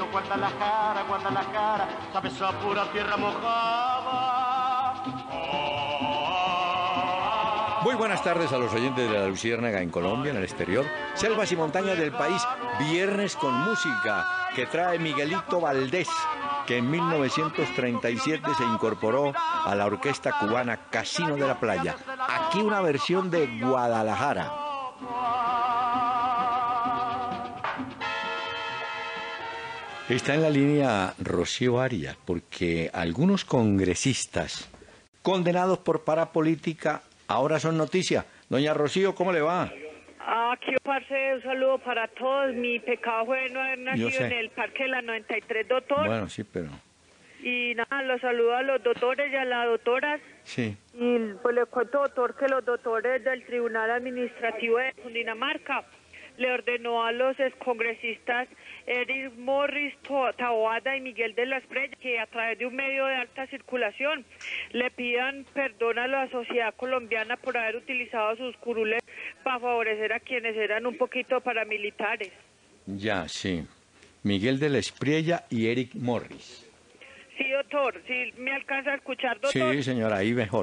Guadalajara, Guadalajara, sabes a pura tierra mojada. Muy buenas tardes a los oyentes de La Luciérnaga en Colombia, en el exterior, selvas y montañas del país, Viernes con Música, que trae Miguelito Valdés, que en 1937 se incorporó a la orquesta cubana Casino de la Playa. Aquí una versión de Guadalajara. Está en la línea Rocío Arias, porque algunos congresistas condenados por parapolítica ahora son noticia. Doña Rocío, ¿cómo le va? Aquí, parce, un saludo para todos. Mi pecado fue no haber nacido en el Parque de la 93, doctor. Bueno, sí, pero... Y nada, los saludo a los doctores y a las doctoras. Sí. Y pues le cuento, doctor, que los doctores del Tribunal Administrativo de Cundinamarca le ordenó a los excongresistas Eric Morris, Taboada y Miguel de la Espriella que a través de un medio de alta circulación le pidan perdón a la sociedad colombiana por haber utilizado sus curules para favorecer a quienes eran un poquito paramilitares. Ya, sí. Miguel de la Espriella y Eric Morris. Sí, doctor, sí me alcanza a escuchar, doctor. Sí, señora, ahí mejor.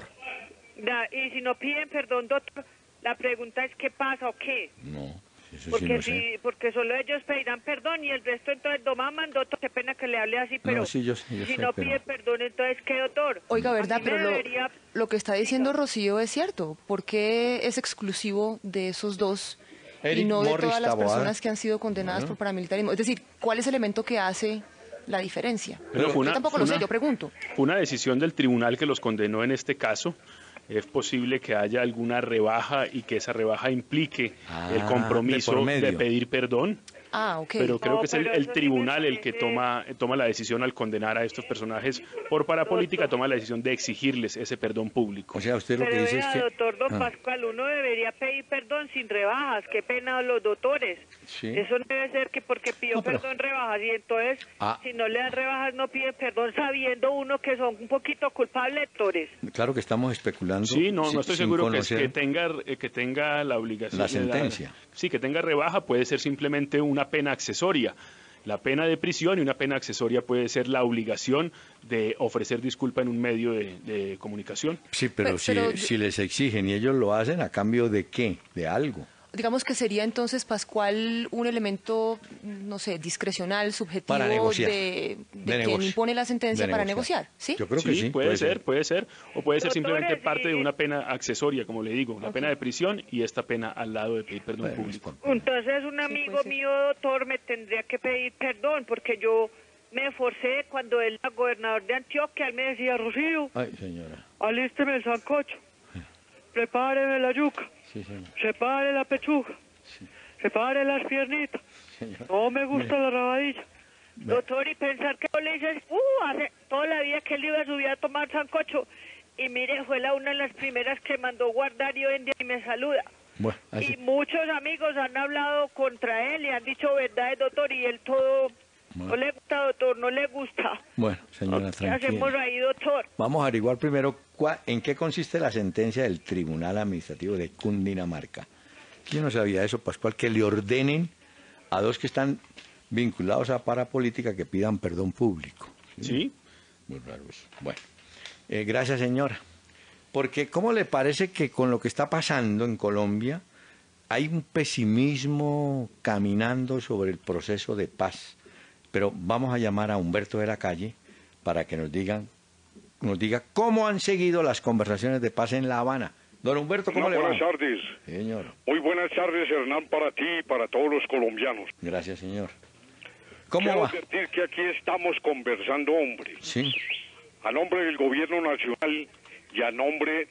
Y si no piden perdón, doctor, la pregunta es ¿qué pasa o qué? No. Eso porque sí, no sé. porque solo ellos pedirán perdón y el resto entonces no maman, doctor, qué pena que le hable así, pero no, sí, yo si sé, no pero... pide perdón, entonces ¿qué, doctor? Oiga, verdad, pero debería... lo que está diciendo Rocío es cierto. ¿Por qué es exclusivo de esos dos Eric y no de Morris, todas las Taboada, personas que han sido condenadas por paramilitarismo? Es decir, ¿cuál es el elemento que hace la diferencia? Pero Yo tampoco lo sé, yo pregunto. Fue una decisión del tribunal que los condenó en este caso. Es posible que haya alguna rebaja y que esa rebaja implique el compromiso de pedir perdón. Ah, ok. Pero creo que es el tribunal sí el que toma la decisión al condenar a estos personajes por parapolítica, toma la decisión de exigirles ese perdón público. O sea, usted lo pero que dice vea, es que... doctor Don Pascual, uno debería pedir perdón sin rebajas. Qué pena los doctores. Sí. Eso no debe ser que porque pidió perdón rebajas y entonces si no le dan rebajas no piden perdón sabiendo uno que son un poquito culpables, doctores. Claro que estamos especulando. Sí, no estoy seguro que tenga la obligación. La sentencia. Sí, que tenga rebaja puede ser simplemente una pena accesoria. La pena de prisión y una pena accesoria puede ser la obligación de ofrecer disculpa en un medio de comunicación. Sí, pero si les exigen y ellos lo hacen, ¿a cambio de qué? De algo. Digamos que sería entonces, Pascual, un elemento, no sé, discrecional, subjetivo, para negociar. de quien impone la sentencia para negociar, ¿sí? Yo creo que sí. Puede ser. O puede ser Doctores, simplemente parte de una pena accesoria, como le digo, la pena de prisión y esta pena al lado de pedir perdón público. Entonces un amigo mío, doctor, me tendría que pedir perdón porque yo me esforcé cuando él era gobernador de Antioquia, él me decía, Rocío, Ay, señora. alísteme el sancocho, prepáreme la yuca. Sí, señor. Separe la pechuga, separe las piernitas. Señor. No me gusta la rabadilla. Doctor, y pensar que yo le dices, hace toda la vida que él iba a subir a tomar sancocho. Y mire, fue una de las primeras que mandó guardar y hoy en día y me saluda. Bueno, así. Y muchos amigos han hablado contra él y han dicho verdades, doctor, y él todo... Bueno. No le gusta, doctor, no le gusta. Bueno, señora, ¿Qué hacemos tranquila. ahí, doctor? Vamos a averiguar primero en qué consiste la sentencia del Tribunal Administrativo de Cundinamarca. Yo no sabía eso, Pascual, que le ordenen a dos que están vinculados a parapolítica que pidan perdón público. Sí. Muy raro eso. Bueno, gracias, señora. Porque, ¿cómo le parece que con lo que está pasando en Colombia hay un pesimismo caminando sobre el proceso de paz? Pero vamos a llamar a Humberto de la Calle para que nos diga cómo han seguido las conversaciones de paz en La Habana. Don Humberto, ¿cómo le va? Buenas tardes. Sí, señor. Muy buenas tardes, Hernán, para ti y para todos los colombianos. Gracias, señor. ¿Cómo Quiero va? advertir que aquí estamos conversando, hombre. Sí. A nombre del gobierno nacional y a nombre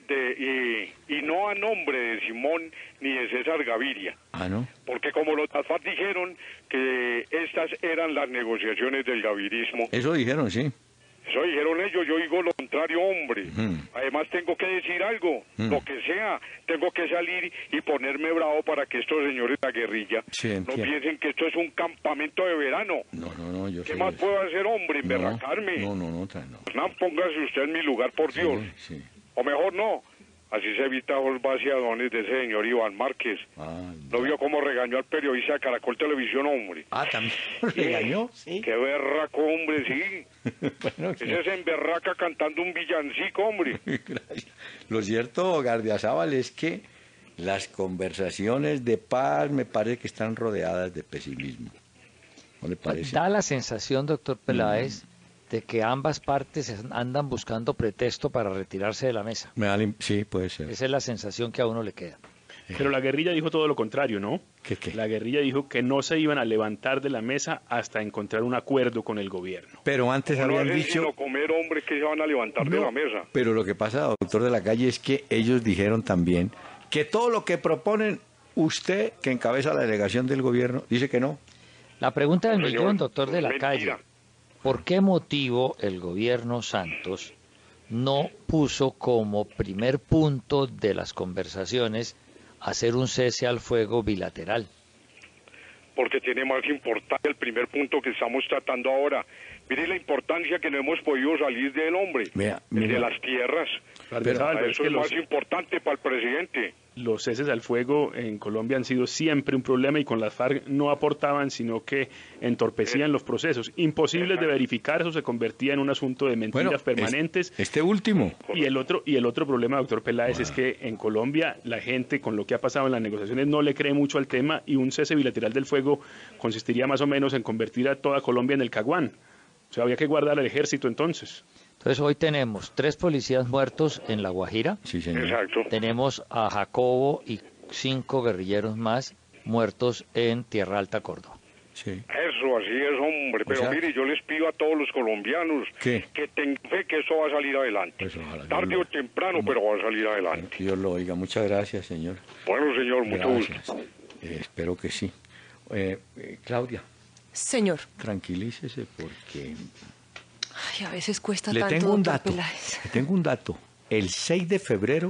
y no a nombre de Simón ni de César Gaviria. Ah, ¿no? Porque como los FARC dijeron que estas eran las negociaciones del gavirismo. Eso dijeron, sí. Eso dijeron ellos, yo digo lo contrario, hombre. Además tengo que decir algo, lo que sea, tengo que salir y ponerme bravo para que estos señores de la guerrilla no piensen que esto es un campamento de verano. No, yo sé. ¿Qué más puedo hacer, hombre? ¿Emberracarme? No. Hernán, póngase usted en mi lugar, por Dios. Sí. O mejor no, Así se evita los vaciadones de ese señor Iván Márquez. ¿No vio cómo regañó al periodista de Caracol Televisión, hombre? También lo regañó, sí. Qué berraco, hombre, sí. Bueno, ese se emberraca cantando un villancico, hombre. Gracias. Lo cierto, Gardiazabal, es que las conversaciones de paz me parece que están rodeadas de pesimismo. ¿No le parece? Da la sensación, doctor Peláez, de que ambas partes andan buscando pretexto para retirarse de la mesa. Sí, puede ser. Esa es la sensación que a uno le queda. Pero la guerrilla dijo todo lo contrario, ¿no? ¿Qué? La guerrilla dijo que no se iban a levantar de la mesa hasta encontrar un acuerdo con el gobierno. Pero antes habían dicho... No comer, hombre, que se van a levantar de la mesa. Pero lo que pasa, doctor de la Calle, es que ellos dijeron también que todo lo que proponen usted, que encabeza la delegación del gobierno, dice que no. La pregunta del Señor, millón, doctor de la mentira. Calle. ¿Por qué motivo el gobierno Santos no puso como primer punto de las conversaciones hacer un cese al fuego bilateral? Porque tiene más importancia el primer punto que estamos tratando ahora. Mire la importancia que no hemos podido salir del hombre, de las tierras. Eso es más importante para el presidente. Los ceses al fuego en Colombia han sido siempre un problema y con las FARC no aportaban, sino que entorpecían los procesos. Imposibles de verificar, eso se convertía en un asunto de mentiras permanentes. Este último. Y el otro problema, doctor Peláez, es que en Colombia la gente, con lo que ha pasado en las negociaciones, no le cree mucho al tema y un cese bilateral del fuego consistiría más o menos en convertir a toda Colombia en el Caguán. O sea, había que guardar al ejército entonces. Entonces hoy tenemos 3 policías muertos en La Guajira. Sí, señor. Exacto. Tenemos a Jacobo y 5 guerrilleros más muertos en Tierra Alta, Córdoba. Sí. Eso, así es, hombre. Pero mire, yo les pido a todos los colombianos que tengan fe que eso va a salir adelante. Tarde o temprano, pero va a salir adelante. Dios lo oiga. Muchas gracias, señor. Bueno, señor, mucho gusto. Espero que sí. Claudia. Señor. Tranquilícese porque... Ay, a veces cuesta Le tanto, tengo un doctor dato. Peláez. Le tengo un dato. El 6 de febrero,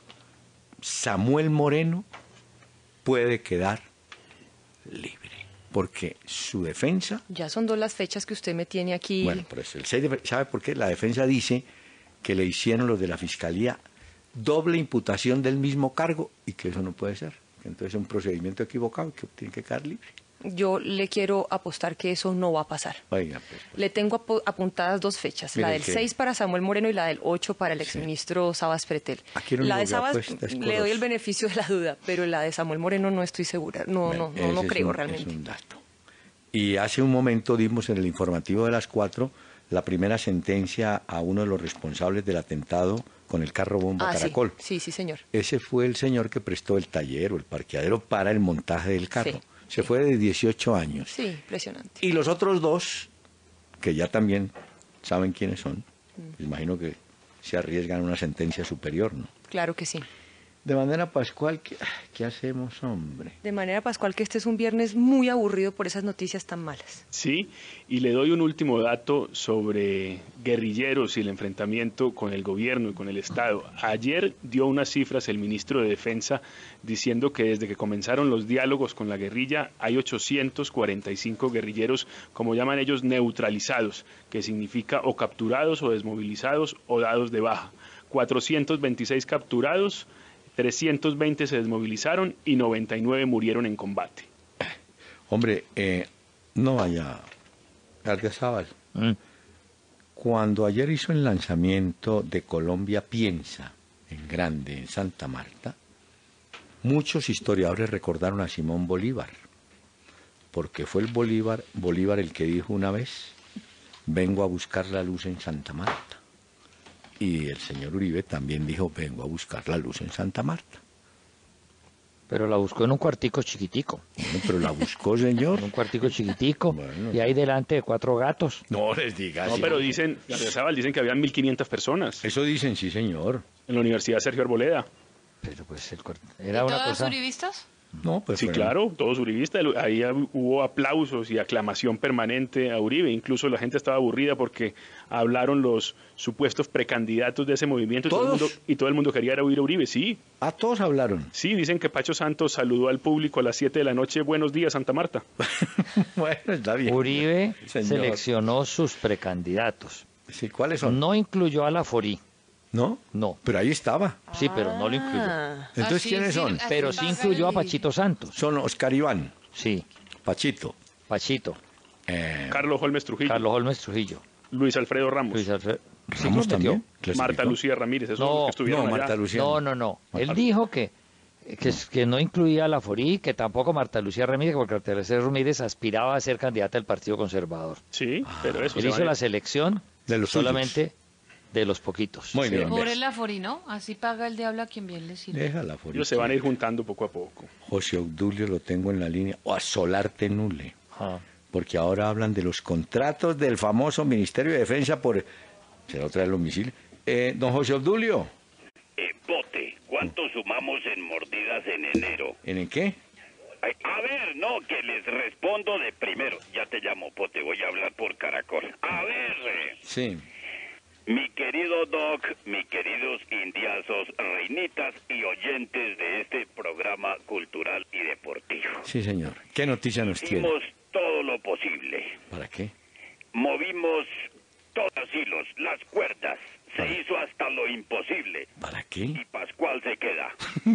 Samuel Moreno puede quedar libre. Porque su defensa... Ya son 2 las fechas que usted me tiene aquí. Bueno, por eso, el 6 de febrero, ¿sabe por qué? La defensa dice que le hicieron los de la Fiscalía doble imputación del mismo cargo y que eso no puede ser. Que entonces es un procedimiento equivocado y que tiene que quedar libre. Yo le quiero apostar que eso no va a pasar. Oiga, pues. Le tengo apuntadas 2 fechas, Mire, la del 6 para Samuel Moreno y la del 8 para el exministro Sabas Pretel. La de Sabas le doy el beneficio de la duda, pero la de Samuel Moreno no estoy segura, no creo realmente. Es un dato. Y hace un momento dimos en el informativo de las 4 la primera sentencia a uno de los responsables del atentado con el carro bomba Caracol. Sí, señor. Ese fue el señor que prestó el taller o el parqueadero para el montaje del carro. Se fue de 18 años. Sí, impresionante. Y los otros 2, que ya también saben quiénes son, imagino que se arriesgan a una sentencia superior, ¿no? Claro que sí. De manera Pascual, ¿qué hacemos, hombre? De manera Pascual, que este es un viernes muy aburrido por esas noticias tan malas. Sí, y le doy un último dato sobre guerrilleros y el enfrentamiento con el gobierno y con el Estado. Ayer dio unas cifras el ministro de Defensa diciendo que desde que comenzaron los diálogos con la guerrilla hay 845 guerrilleros, como llaman ellos, neutralizados, que significa o capturados o desmovilizados o dados de baja. 426 capturados, 320 se desmovilizaron y 99 murieron en combate. Hombre, no vaya, Gardiazabal. Cuando ayer hizo el lanzamiento de Colombia Piensa, en grande, en Santa Marta, muchos historiadores recordaron a Simón Bolívar, porque fue el Bolívar el que dijo una vez, vengo a buscar la luz en Santa Marta. Y el señor Uribe también dijo, vengo a buscar la luz en Santa Marta. Pero la buscó en un cuartico chiquitico. Bueno, pero la buscó, señor. En un cuartico chiquitico. Bueno, y ahí delante de 4 gatos. No les digas. No, pero dicen que habían 1.500 personas. Eso dicen, sí, señor. En la Universidad Sergio Arboleda. Pero pues era una cosa... uribistas? No, pues sí, claro, todos uribistas. Ahí hubo aplausos y aclamación permanente a Uribe. Incluso la gente estaba aburrida porque hablaron los supuestos precandidatos de ese movimiento y todo el mundo quería ir a oír a Uribe. Sí. ¿A todos hablaron? Sí, dicen que Pacho Santos saludó al público a las 7 de la noche. Buenos días, Santa Marta. Bueno, está bien. Uribe seleccionó sus precandidatos. Sí, ¿cuáles son? No incluyó a la Forí. ¿No? No. Pero ahí estaba. Sí, pero no lo incluyó. Entonces, ¿quiénes son? Pero sí incluyó a Pachito Santos. Son Oscar Iván. Sí. Pachito. Carlos Holmes Trujillo. Luis Alfredo Ramos. ¿Sí los metió? Marta Lucía Ramírez. Esos son los que estuvieron allá. Marta Lucía. No. Él dijo que no incluía a la Forí, que tampoco Marta Lucía Ramírez, porque Marta Lucía Ramírez aspiraba a ser candidata del Partido Conservador. Sí, pero eso él hizo la selección de los solamente de los poquitos. Muy bien. Pobre la Forí, ¿no? Así paga el diablo a quien bien le sirve. Deja la Forí. Ellos se van a ir juntando poco a poco. José Obdulio lo tengo en la línea. O a Solarte Nule. Porque ahora hablan de los contratos del famoso Ministerio de Defensa por... ¿Será otra vez los misiles? Don José Obdulio. Pote, ¿cuánto sumamos en mordidas en enero? ¿En qué? A ver, no, que les respondo de primero. Ya te llamo, Pote, voy a hablar por Caracol. A ver. Sí. Mi querido Doc, mis queridos indiazos, reinitas y oyentes de este programa cultural y deportivo. Sí, señor. ¿Qué noticia nos tiene? Hicimos todo lo posible. ¿Para qué? Movimos todos los hilos, las cuerdas. Se hizo hasta lo imposible. ¿Para qué? Y Pascual se queda.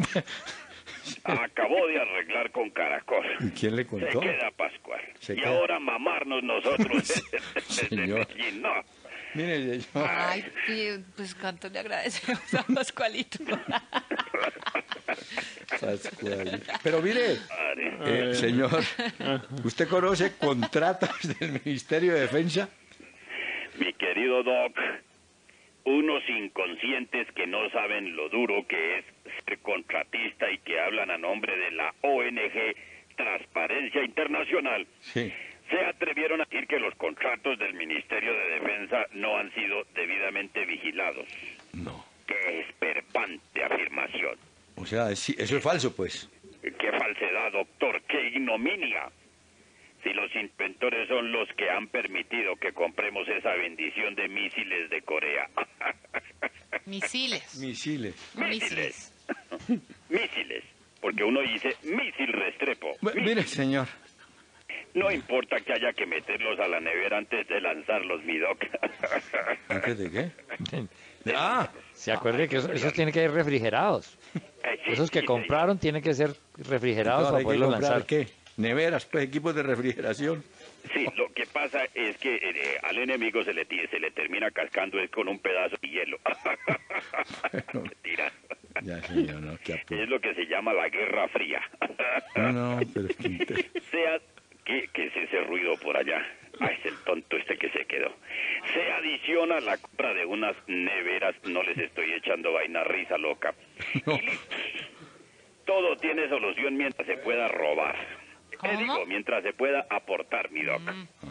Acabó de arreglar con Caracol. ¿Y quién le contó? Se queda Pascual. Ahora mamarnos nosotros. Señor. No. Mire, Ay, pues cuánto le agradecemos a Pascualito. Pascual. Pero mire, señor, ¿usted conoce contratos del Ministerio de Defensa? Mi querido Doc, unos inconscientes que no saben lo duro que es ser contratista y que hablan a nombre de la ONG Transparencia Internacional. Sí. Se atrevieron a decir que los contratos del Ministerio de Defensa no han sido debidamente vigilados. No. ¡Qué esperpante afirmación! O sea, eso es falso, pues. ¡Qué falsedad, doctor! ¡Qué ignominia! Si los inventores son los que han permitido que compremos esa bendición de misiles de Corea. Misiles. Misiles. Mísiles. Porque uno dice misil Restrepo. Mire, señor. No importa que haya que meterlos a la nevera antes de lanzarlos, mi doc. ¿Antes de qué? Se acuerde que esos tienen que ir refrigerados. Esos que compraron tienen que ser refrigerados para poderlos lanzar. ¿Qué? Neveras, pues, equipos de refrigeración. Sí, lo que pasa es que al enemigo se le termina cascando es con un pedazo de hielo. Bueno, Mentira. ya, señor, no, qué apuro. Es lo que se llama la Guerra Fría. No, pero es que... ¿Qué es ese ruido por allá? Es el tonto este que se quedó. Se adiciona la compra de unas neveras, no les estoy echando vaina, risa loca. No. Y listo. Todo tiene solución mientras se pueda robar. Digo, mientras se pueda aportar, mi doc.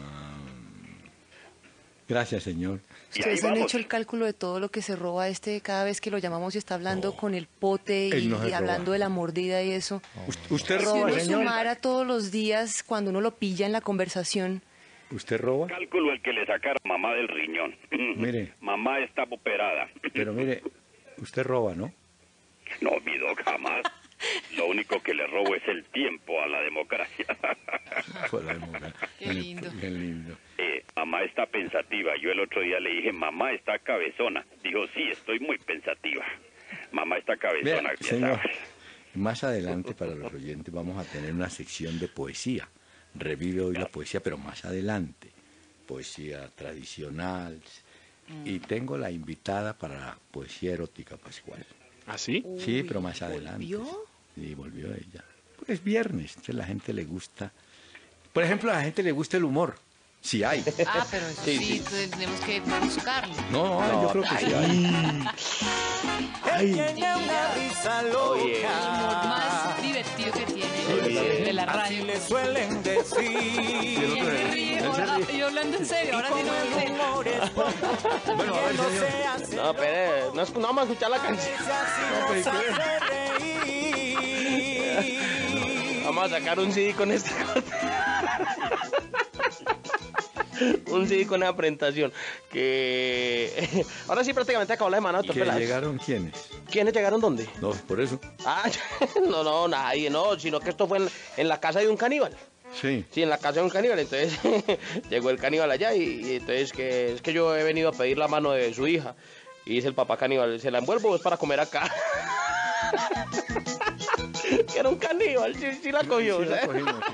Gracias, señor. ¿Ustedes han hecho el cálculo de todo lo que se roba cada vez que lo llamamos y está hablando con el pote y hablando de la mordida y eso? ¿Usted roba, señor? Si uno señor? sumara todos los días cuando uno lo pilla en la conversación. ¿Usted roba? Cálculo el que le sacaron a mamá del riñón. Mire. Mamá está operada. Pero mire, usted roba, ¿no? No, mi doc, jamás. Lo único que le robo es el tiempo a la democracia. Qué lindo. Qué lindo. Mamá está pensativa. Yo el otro día le dije, mamá está cabezona. Dijo, sí, estoy muy pensativa. Mamá está cabezona. Vea, señor, más adelante para los oyentes vamos a tener una sección de poesía. Revive hoy la poesía, pero más adelante. Poesía tradicional. Y tengo la invitada para la poesía erótica, Pascual. ¿Ah, sí? Sí, pero más adelante. ¿Volvió? Sí, volvió ella. Porque es viernes, entonces a la gente le gusta. Por ejemplo, a la gente le gusta el humor. Sí hay. Pero eso sí, tenemos que buscarlo. No, yo creo que sí hay. El humor más divertido que tiene de la radio. Le suelen decir. Yo hablando en serio, ahora sí no en serio. Bueno, a ver, señor. No, pero no vamos a escuchar la canción. Vamos a sacar un CD con esta un CD con una presentación que ahora sí prácticamente acabó la semana. ¿Que llegaron quiénes? ¿Quiénes llegaron dónde? No, por eso. No, nadie, no, sino que esto fue en la casa de un caníbal. Sí. Sí, en la casa de un caníbal, entonces llegó el caníbal allá y entonces es que yo he venido a pedir la mano de su hija Y dice el papá caníbal, ¿se la envuelvo o es para comer acá? Que era un caníbal, sí la cogió. Sí, la cogimos, sí.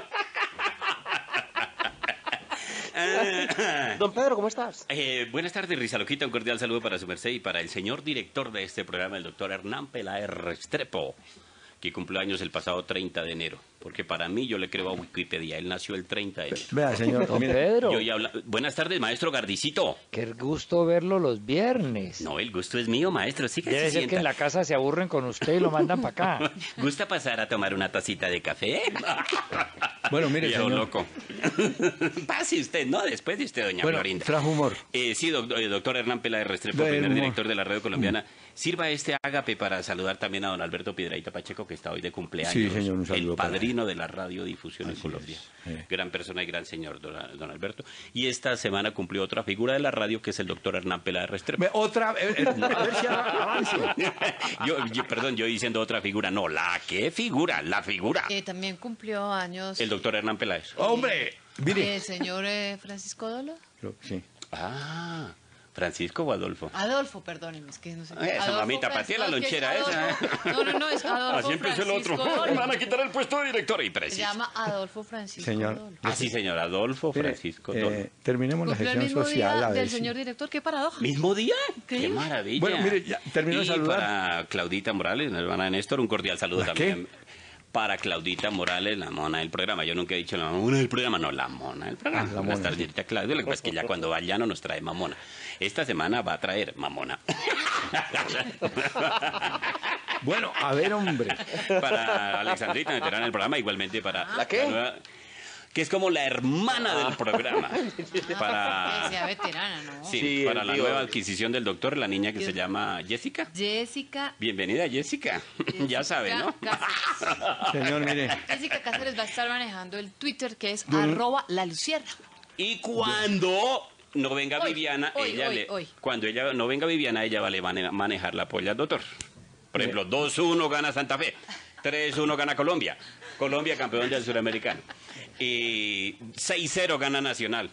Don Pedro, ¿cómo estás? Buenas tardes, Rizaloquita. Un cordial saludo para su merced y para el señor director de este programa, el doctor Hernán Peláez Restrepo, que cumplió años el pasado 30 de enero. Porque para mí, yo le creo a Wikipedia, él nació el 30 de enero. Vea, señor, Don Pedro. Buenas tardes, maestro Gardicito. Qué gusto verlo los viernes. No, el gusto es mío, maestro. Sí que Debe se ser sienta. que en la casa se aburren con usted y lo mandan para acá. ¿Gusta pasar a tomar una tacita de café? Bueno, mire, Viejo señor. loco. Pase usted, ¿no? Después de usted, doña Bueno, Florinda. trajo humor. Sí, doctor Hernán Peláez Restrepo, Del primer humor. director de la radio colombiana. Sirva este ágape para saludar también a don Alberto Piedrahíta Pacheco, que está hoy de cumpleaños. Sí, señor, un el saludo para padrino de la radiodifusión en Colombia. Gran persona y gran señor, don Alberto. Y esta semana cumplió otra figura de la radio, que es el doctor Hernán Peláez Restrepo. Otra, a ver si avance. Perdón, yo diciendo otra figura. No, ¿qué figura? La figura. También cumplió años El doctor Hernán Peláez. ¡Hombre! Mire. el señor Francisco Dolo. Sí. Ah, ¿Francisco o Adolfo? Adolfo, perdóneme, es que no sé. Esa Adolfo mamita, para ti la Francisco, lonchera es que es esa. Adolfo. No, es Adolfo. Así empezó el otro. Francisco Dolo. Me van a quitar el puesto de director. Y Se preciso. llama Adolfo Francisco Señor. Dolo. Ah, sí, señor. Adolfo Mire, Francisco Dolo. terminemos la Cumplió el sesión mismo social. día A ver del si- señor director, qué paradoja. ¿Mismo día? ¿Qué? ¡Qué maravilla! Bueno, mire, ya terminó de y saludar. para Claudita Morales, la hermana de Néstor, un cordial saludo ¿La también. Para Claudita Morales, la mona del programa. Yo nunca he dicho la mona del programa, no, la mona del programa. La Buenas mona, tardes, señorita Claudia. Lo que pasa es que ya cuando va al llano nos trae mamona. Esta semana va a traer mamona. Bueno, a ver, hombre. Para Alexandrita, veterana del programa, igualmente para... ¿La qué? nueva- que es como la hermana del programa. Que sea veterana, ¿no? Sí, Sí, para el la tío. nueva adquisición del doctor, la niña que se llama Jessica. Jessica. Bienvenida, Jessica. Ya sabe, ¿no? Cáceres. Señor, mire. Jessica Cáceres va a estar manejando el Twitter que es Yo- @lalucierna. Y cuando no venga Hoy, Viviana, hoy. cuando ella no venga Viviana, ella va a manejar la polla al doctor. Por ejemplo, 2-1 gana Santa Fe, 3-1 gana Colombia, Colombia campeón del Suramericano, y 6-0 gana Nacional,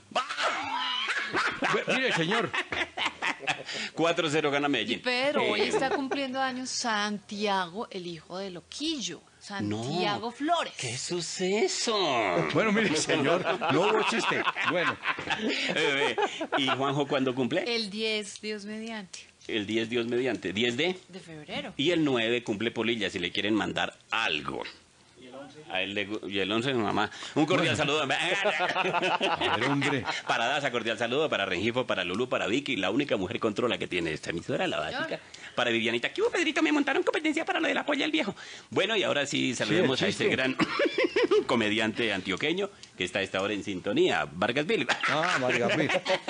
Mire, señor. 4-0 gana Medellín. Pero hoy está cumpliendo años Santiago, el hijo de Loquillo. Santiago Flores. ¿Qué suceso? Bueno, mire, señor. No hubo chiste. Bueno. ¿Y Juanjo cuándo cumple? El 10, Dios mediante, El 10, Dios mediante. 10 de... de febrero. Y el 9 cumple Polilla, si le quieren mandar algo. A él y el 11, mamá. Un cordial saludo. A ver, hombre. Para Daza, cordial saludo. Para Rengifo, para Lulu, para Vicky, la única mujer controla que tiene esta emisora, la básica. Para Vivianita. ¿Qué hubo, Pedrito? Me montaron competencia para lo de la polla del viejo. Bueno, y ahora sí saludemos Sí, a el este chiste. gran comediante antioqueño que está a esta hora en sintonía, Vargas Bill. Ah, Margarita.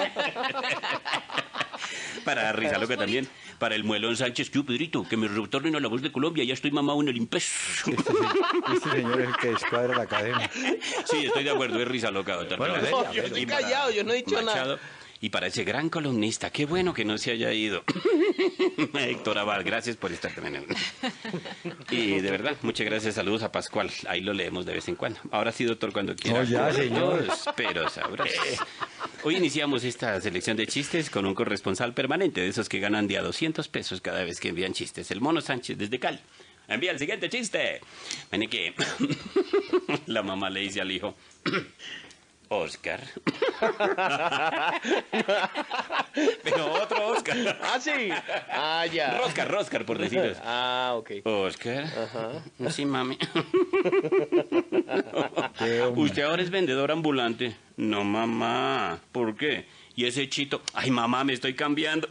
Para Rizaloca también. Para el Muelón Sánchez, ¿qué hubo, Pedrito? Que me retornen a la voz de Colombia. Ya estoy mamado en el impeso. Este señor es el que descuadra la cadena. Sí, estoy de acuerdo, es Rizaloca, doctor. Bueno, Peláez. venga, Yo estoy Y para callado, yo no he dicho Machado, nada. Y para ese gran columnista, qué bueno que no se haya ido. Héctor Abad, gracias por estar también. Y de verdad, muchas gracias, saludos a Pascual. Ahí lo leemos de vez en cuando. Ahora sí, doctor, cuando quiera. Oh, ya, señor. Pero sabroso. Hoy iniciamos esta selección de chistes con un corresponsal permanente, de esos que ganan de a 200 pesos cada vez que envían chistes. El Mono Sánchez, desde Cali. Envía el siguiente chiste. Ven que la mamá le dice al hijo... Oscar. Pero otro Oscar. Ah, sí. Ah, ya. Roscar, por decirlo. Ah, ok. Oscar. Ajá. Sí, mami. ¿Usted ahora es vendedor ambulante? No, mamá. ¿Por qué? ¿Y ese chito? Ay, mamá, me estoy cambiando.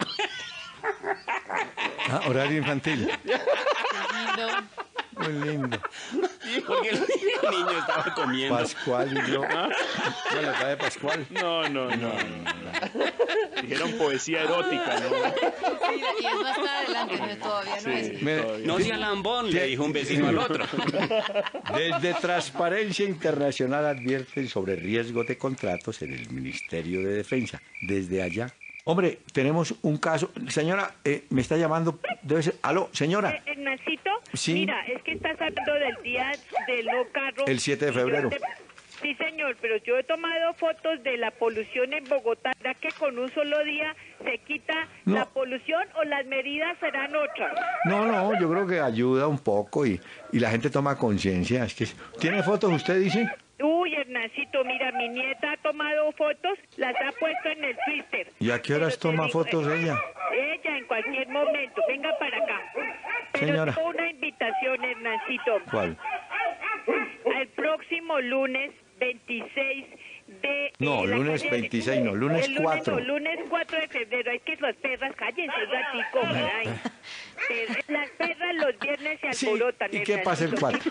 Ah, horario infantil. Lindo. Muy lindo. Porque el niño estaba comiendo. Pascual y yo. ¿No le cae Pascual? No. Dijeron poesía erótica, ¿no? Sí, y es más adelante, no, todavía no es. Mire, No sea lambón, le dijo un vecino al otro. Desde Transparencia Internacional advierten sobre riesgos de contratos en el Ministerio de Defensa. Desde allá. Hombre, tenemos un caso. Señora, me está llamando. Debe ser. Aló, señora. Ignacio, Sí. mira, es que estás hablando del día de los carros. El 7 de febrero. Sí, señor, pero yo he tomado fotos de la polución en Bogotá. ¿Será que con un solo día se quita la polución o las medidas serán otras? No, yo creo que ayuda un poco y la gente toma conciencia. Es que ¿tiene fotos usted, dice? Uy, Hernancito, mira, mi nieta ha tomado fotos, las ha puesto en el Twitter. ¿Y a qué horas toma fotos ella? Ella en cualquier momento, venga para acá. Pero señora, tengo una invitación, Hernancito. ¿Cuál? Al próximo lunes 26 de... No, lunes 26 no, lunes 4. Lunes 4 de febrero. Es que las perras, cállense un ratico. Ay. Las perras los viernes se alborotan. ¿Y qué pasa el 4?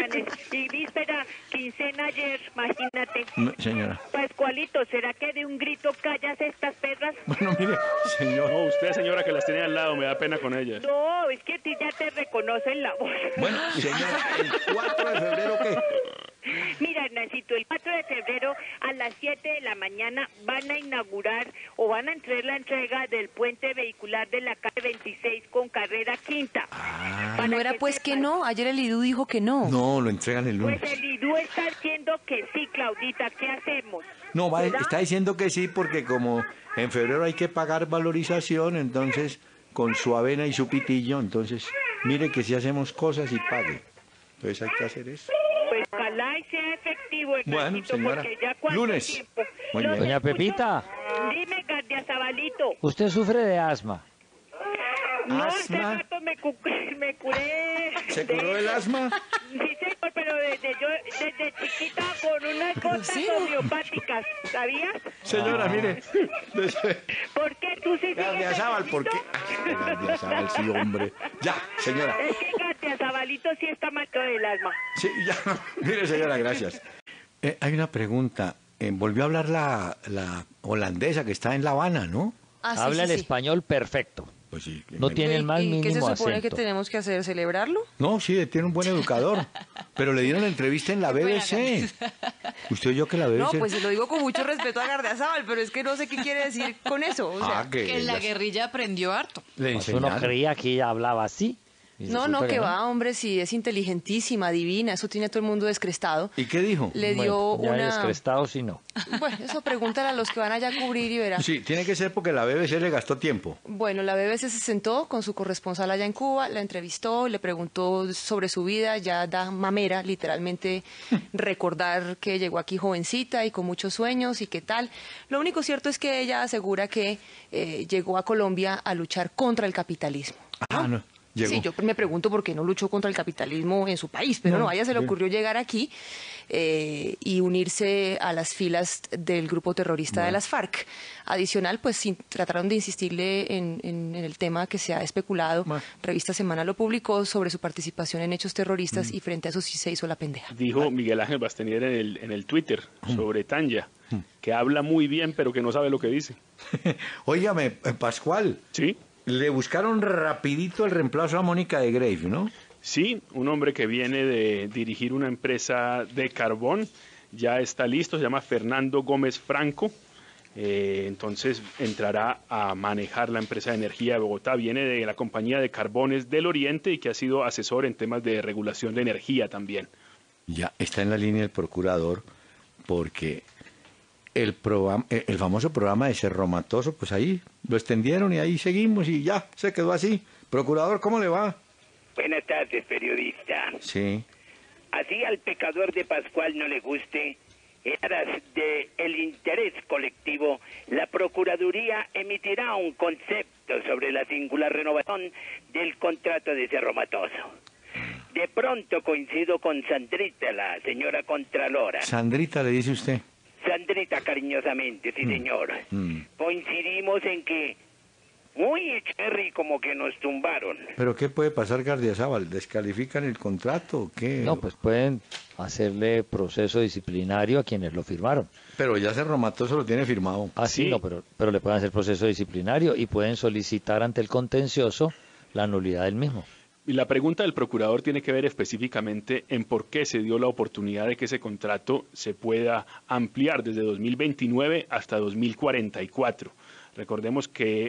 Y víspera, quincena ayer, imagínate. No, señora. Pascualito, ¿será que de un grito callas estas perras? Bueno, mire, señor. No, usted, señora, que las tenía al lado, me da pena con ellas. No, es que a ti ya te reconocen la voz. Bueno, señora, ¿el 4 de febrero qué? Mira, Hernancito, el 4 de febrero a las 7 de la mañana van a inaugurar o van a entregar la entrega del puente vehicular de la calle 26 con carrera quinta. No era pues que no, ayer el IDU dijo que no. No, lo entregan el lunes. Pues el IDU está diciendo que sí, Claudita, ¿qué hacemos? No, está diciendo que sí porque como en febrero hay que pagar valorización, entonces con su avena y su pitillo, entonces mire que si hacemos cosas y pague. Entonces hay que hacer eso. Pues ojalá y sea efectivo, bueno, señora, porque ya cuánto lunes. Tiempo. Muy bien. Doña Pepita. Dime, Gardiazabalito. ¿Usted sufre de asma? No, ¿Asma? hace rato me curé. ¿Se curó el asma? Sí, señor, pero desde chiquita con unas gotas homeopáticas, ¿sabías? Señora, mire. ¿Por qué tú sí sigues Gardiazabal, ¿por qué? Gardiazabal, sí, hombre. Ya, señora. Es que Gardiazabalito sí está mal del alma. Sí, ya. Mire, señora, gracias. Hay una pregunta. Volvió a hablar la holandesa que está en La Habana, ¿no? Habla el español perfecto. Pues sí. No tiene el más mínimo ¿Qué se supone acento. que tenemos que hacer? ¿Celebrarlo? No, sí, tiene un buen educador. Pero le dieron la entrevista en la BBC. ¿Usted oyó que la BBC? No, pues se lo digo con mucho respeto a Gardiazabal, pero es que no sé qué quiere decir con eso. O sea, que la guerrilla aprendió harto. ¿Usted no creía que ella hablaba así? No, que va, hombre, sí, es inteligentísima, divina, eso tiene todo el mundo descrestado. ¿Y qué dijo? Le dio ya una... descrestado, sí no. Bueno, eso pregúntale a los que van allá a cubrir y verá. Sí, tiene que ser porque la BBC le gastó tiempo. Bueno, la BBC se sentó con su corresponsal allá en Cuba, la entrevistó, le preguntó sobre su vida, ya da mamera, literalmente, recordar que llegó aquí jovencita y con muchos sueños y qué tal. Lo único cierto es que ella asegura que llegó a Colombia a luchar contra el capitalismo. Ah, no. Llegó. Sí, yo me pregunto por qué no luchó contra el capitalismo en su país, pero no, a ella se le ocurrió llegar aquí y unirse a las filas del grupo terrorista de las FARC. Adicional, pues trataron de insistirle en el tema que se ha especulado. Revista Semana lo publicó sobre su participación en hechos terroristas y frente a eso sí se hizo la pendeja. Dijo Miguel Ángel Bastenier en el Twitter sobre Tanya, que habla muy bien pero que no sabe lo que dice. Óigame, Pascual. Sí. Le buscaron rapidito el reemplazo a Mónica de Grave, ¿no? Sí, un hombre que viene de dirigir una empresa de carbón, ya está listo, se llama Fernando Gómez Franco, entonces entrará a manejar la empresa de energía de Bogotá, viene de la compañía de Carbones del Oriente y que ha sido asesor en temas de regulación de energía también. Ya está en la línea el procurador porque el famoso programa de Cerro Matoso, pues ahí lo extendieron y ahí seguimos y ya se quedó así. Procurador, ¿cómo le va? Buenas tardes, periodista. Sí. Así al pecador de Pascual no le guste, en aras del interés colectivo, la Procuraduría emitirá un concepto sobre la singular renovación del contrato de Cerro Matoso. De pronto coincido con Sandrita, la señora Contralora. Sandrita, le dice usted. Sandrita, cariñosamente, sí, señor. Coincidimos en que muy cherry como que nos tumbaron. ¿Pero qué puede pasar, Gardiazabal? ¿Descalifican el contrato o qué? No, pues pueden hacerle proceso disciplinario a quienes lo firmaron. Pero ya Cerro Matoso lo tiene firmado. Ah, sí, no, pero le pueden hacer proceso disciplinario y pueden solicitar ante el contencioso la nulidad del mismo. Y la pregunta del procurador tiene que ver específicamente en por qué se dio la oportunidad de que ese contrato se pueda ampliar desde 2029 hasta 2044. Recordemos que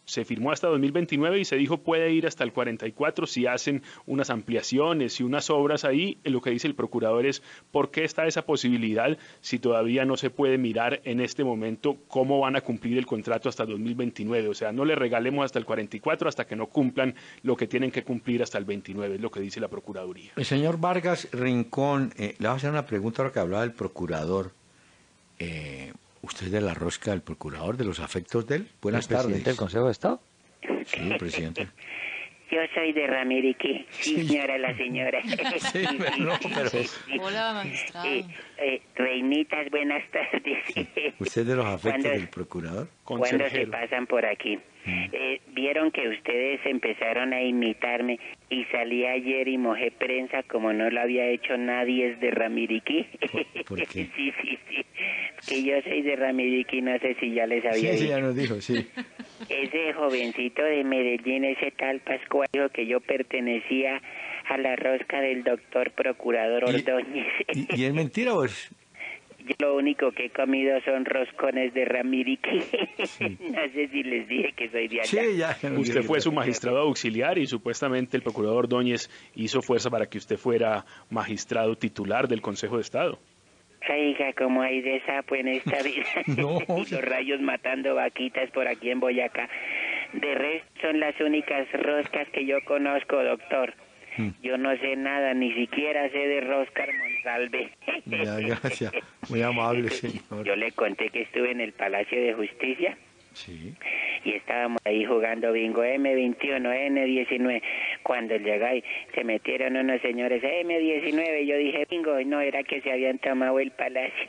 se firmó hasta 2029 y se dijo puede ir hasta el 44 si hacen unas ampliaciones y unas obras ahí. Lo que dice el procurador es ¿por qué está esa posibilidad si todavía no se puede mirar en este momento cómo van a cumplir el contrato hasta 2029? O sea, no le regalemos hasta el 44 hasta que no cumplan lo que tienen que cumplir hasta el 29, es lo que dice la Procuraduría. El señor Vargas Rincón, le voy a hacer una pregunta ahora que hablaba del procurador. ¿Usted es de la rosca del procurador, de los afectos de él? Buenas tardes. ¿Presidente del Consejo de Estado? Sí, presidente. Yo soy de Ramiriquí, sí, señora, la señora. Sí, pero... Hola, magistrado. Reinitas, buenas tardes. ¿Usted es de los afectos del procurador? ¿Cuándo se pasan por aquí? Vieron que ustedes empezaron a imitarme y salí ayer y mojé prensa como no lo había hecho nadie es de Ramiriquí. ¿Por qué? Sí. Que yo soy de Ramiriquí, no sé si ya les había dicho. Sí, ya nos dijo, sí. Ese jovencito de Medellín, ese tal Pascual, dijo que yo pertenecía a la rosca del doctor procurador Ordóñez. ¿Y es mentira o es...? Yo lo único que he comido son roscones de Ramiriquí. Sí. No sé si les dije que soy de allá. Sí, ya. Usted fue su magistrado auxiliar y supuestamente el procurador Ordóñez hizo fuerza para que usted fuera magistrado titular del Consejo de Estado. Oiga, como hay de sapo en esta vida. No. Y los rayos matando vaquitas por aquí en Boyacá. De resto son las únicas roscas que yo conozco, doctor. Yo no sé nada, ni siquiera sé de Róscar Monsalve. Ya, gracias. Muy amable, señor. Yo le conté que estuve en el Palacio de Justicia. Sí. Y estábamos ahí jugando bingo M21, N19. Cuando llegué, se metieron unos señores M19. Yo dije bingo, no, era que se habían tomado el palacio.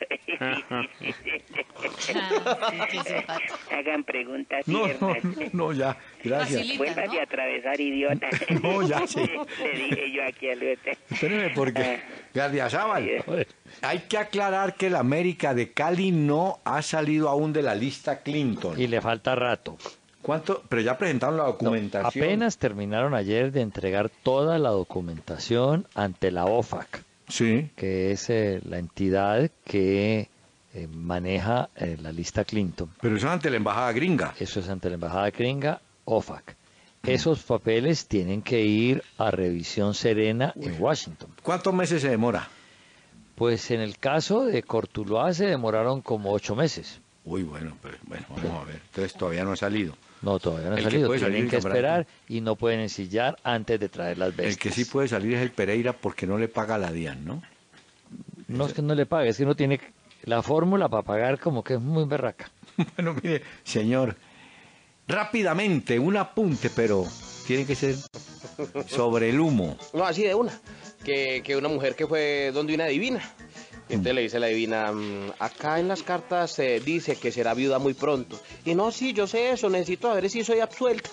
Hagan preguntas. No, ya, gracias. Vuelvan a atravesar, idiota. No, ya, sí. Le dije yo aquí al otro. Espéreme, porque, Gardiazabal, hay que aclarar que el América de Cali no ha salido aún de la lista Clinton. Y le falta rato. ¿Cuánto? Pero ya presentaron la documentación. Apenas terminaron ayer de entregar toda la documentación ante la OFAC, sí, que es la entidad que maneja la lista Clinton. Pero eso es ante la embajada gringa. Eso es ante la embajada gringa, OFAC. Esos papeles tienen que ir a revisión serena en Washington. ¿Cuántos meses se demora? Pues en el caso de Cortuluá se demoraron como 8 meses. Uy, bueno, vamos a ver. Entonces todavía no ha salido. No, todavía no ha salido. Tienen que esperar y no pueden ensillar antes de traer las bestias. El que sí puede salir es el Pereira porque no le paga la DIAN, ¿no? No es que no le pague, es que no tiene la fórmula para pagar, como que es muy berraca. Bueno, mire, señor, rápidamente, un apunte, pero tiene que ser sobre el humo. No, así de una. Que una mujer que fue donde una divina. Y entonces le dice a la divina, acá en las cartas dice que será viuda muy pronto. Y no, sí, yo sé eso, necesito ver si soy absuelta.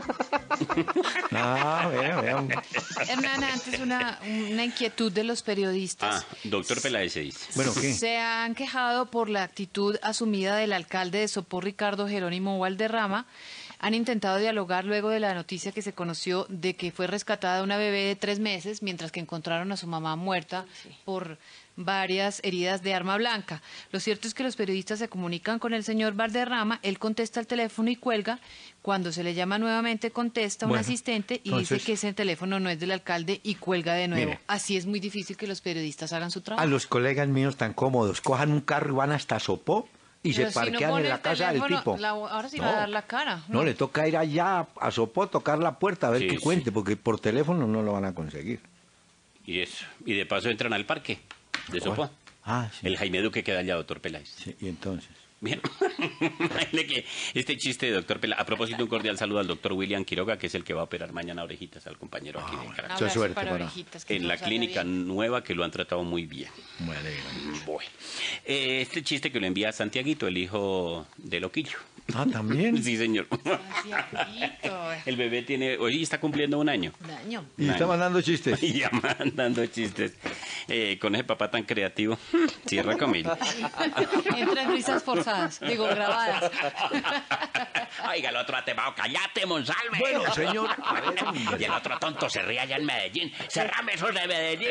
Vean. Hernán, antes una inquietud de los periodistas. Doctor Peláez se dice. Bueno, ¿qué? Se han quejado por la actitud asumida del alcalde de Sopó, Ricardo Jerónimo Valderrama. Han intentado dialogar luego de la noticia que se conoció de que fue rescatada una bebé de 3 meses, mientras que encontraron a su mamá muerta por varias heridas de arma blanca. Lo cierto es que los periodistas se comunican con el señor Valderrama, él contesta el teléfono y cuelga. Cuando se le llama nuevamente contesta un asistente y dice que ese teléfono no es del alcalde y cuelga de nuevo. Mire, así es muy difícil que los periodistas hagan su trabajo. A los colegas míos tan cómodos, cojan un carro y van hasta Sopó y pero se parquean en la casa del tipo. Ahora sí va a dar la cara. No, le toca ir allá a Sopó, tocar la puerta, a ver qué cuente, porque por teléfono no lo van a conseguir. Y eso. Y de paso entran al parque de Sopó. Sí. El Jaime Duque queda allá, doctor Peláez. Sí, y entonces. Bien. Este chiste de doctor Peláez. A propósito, un cordial saludo al doctor William Quiroga, que es el que va a operar mañana orejitas al compañero aquí de Caracas. Mucha suerte para en la clínica nueva, que lo han tratado muy bien. Muy alegre. Bueno. Este chiste que lo envía Santiaguito, el hijo de Loquillo. ¿También? Sí, señor. El bebé hoy está cumpliendo 1 año. Y está mandando chistes. Y ya mandando chistes. Con ese papá tan creativo. Cierra comillas. Entran risas forzadas, grabadas. Oiga, el otro atebao, cállate, Monsalve. Bueno, señor. Y el otro tonto se ríe allá en Medellín. Cerrame esos de Medellín.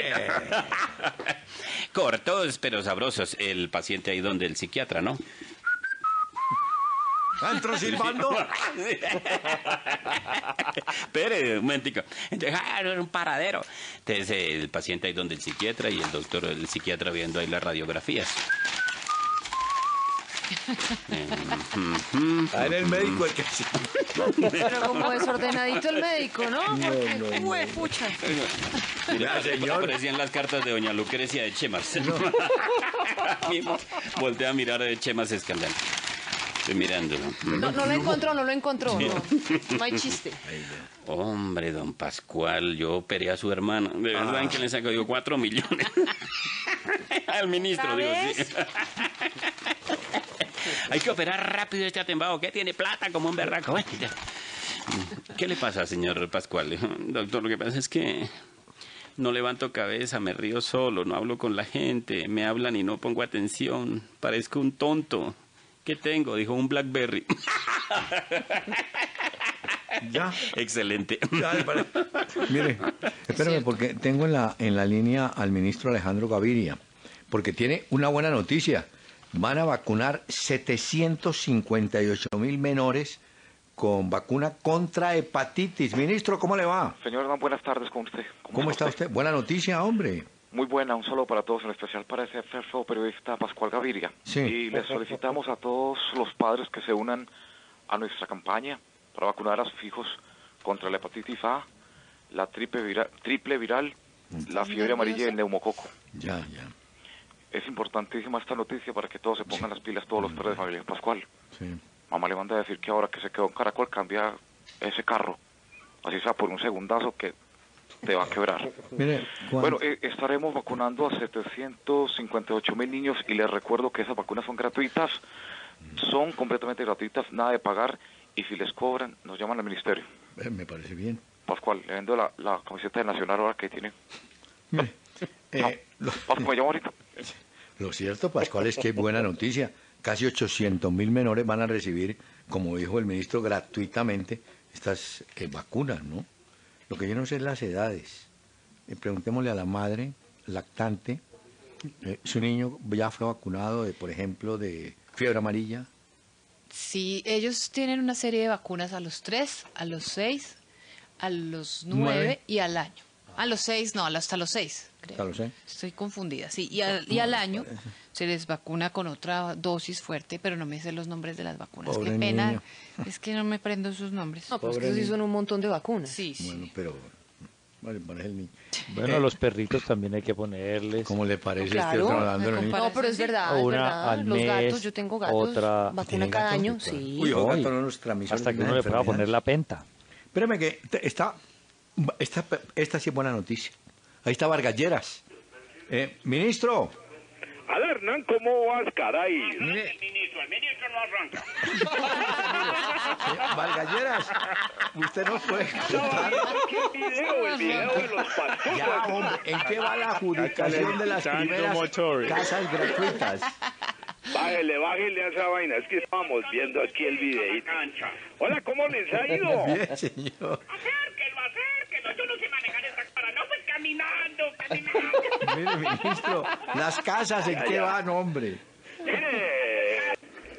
Cortos, pero sabrosos. El paciente ahí donde el psiquiatra, ¿no? ¿Entró silbando? Espere un momentico. Entonces, era un paradero. Entonces, el paciente ahí donde el psiquiatra y el doctor, el psiquiatra viendo ahí las radiografías. Era el médico el que... Pero como desordenadito el médico, ¿no? Porque, pucha. Mira, señor. Aparecían las cartas de doña Lucrecia de Chemas. Voltea a mirar a Chemas Escandal. Estoy mirándolo. No lo encontró. Sí. No hay chiste. Hombre, don Pascual, yo operé a su hermano. De verdad en que le saco, digo, 4 millones. Al ministro, ¿sabes? Digo, sí. Hay que operar rápido este atembado. ¿Qué tiene plata como un berraco? ¿Qué le pasa, señor Pascual? Doctor, lo que pasa es que no levanto cabeza, me río solo, no hablo con la gente, me hablan y no pongo atención, parezco un tonto. ¿Qué tengo? Dijo un Blackberry. Ya. Excelente. Ya, mire, espérame, porque tengo en la línea al ministro Alejandro Gaviria, porque tiene una buena noticia. Van a vacunar 758.000 menores con vacuna contra hepatitis. Ministro, ¿cómo le va? Señor Hernán, buenas tardes con usted. ¿Cómo está usted? Buena noticia, hombre. Muy buena, un saludo para todos, en especial para ese excelso periodista Pascual Gaviria. Sí. Y les solicitamos a todos los padres que se unan a nuestra campaña para vacunar a sus hijos contra la hepatitis A, la triple viral, la fiebre amarilla y el neumococo. Ya. Es importantísima esta noticia para que todos se pongan las pilas, todos los padres de familia. Pascual, mamá le manda a decir que ahora que se quedó en Caracol, cambia ese carro, así sea por un segundazo que te va a quebrar. Mire, bueno, estaremos vacunando a 758.000 niños y les recuerdo que esas vacunas son gratuitas, son completamente gratuitas, nada de pagar, y si les cobran, nos llaman al ministerio. Me parece bien. Pascual, le vendo la camiseta de Nacional ahora que tiene. Mire, Pascual, me llamo ahorita. Lo cierto, Pascual, es que hay buena noticia. Casi 800.000 menores van a recibir, como dijo el ministro, gratuitamente estas vacunas, ¿no? Lo que yo no sé es las edades. Preguntémosle a la madre lactante, ¿su niño ya fue vacunado, por ejemplo, de fiebre amarilla? Sí, ellos tienen una serie de vacunas a los 3, a los 6, a los 9 y al año. A los 6, no, hasta los 6. Creo. ¿Hasta los 6? Estoy confundida, sí. Y al año se les vacuna con otra dosis fuerte, pero no me sé los nombres de las vacunas. Pobre Qué pena, niño. es que no me prendo sus nombres. No, pues que sí son un montón de vacunas. Sí. Bueno, pero... Vale, parece el niño. Bueno, los perritos también hay que ponerles. ¿Cómo le parece claro, este hablando de no, pero es verdad, es verdad. Los gatos, yo tengo gatos, otra, vacuna cada año, sí. Uy, los gatos no nos transmiten hasta que uno le pueda poner la penta. Espérame que esta sí es buena noticia. Ahí está Vargalleras. Ministro. A ver, Hernán, ¿cómo vas, caray? Mire. El ministro no arranca. Vargalleras, usted nos puede contar. El video de los pastores. Ya, hombre, ¿en qué va la adjudicación de las primeras casas gratuitas? Bájele a esa vaina, es que estábamos viendo aquí el videíto. Hola, ¿cómo les ha ido? Bien, señor. Acérquelo, yo no sé manejar esta cara, no, pues caminando. Mire, ministro, las casas, ¿en qué van, hombre? Mire,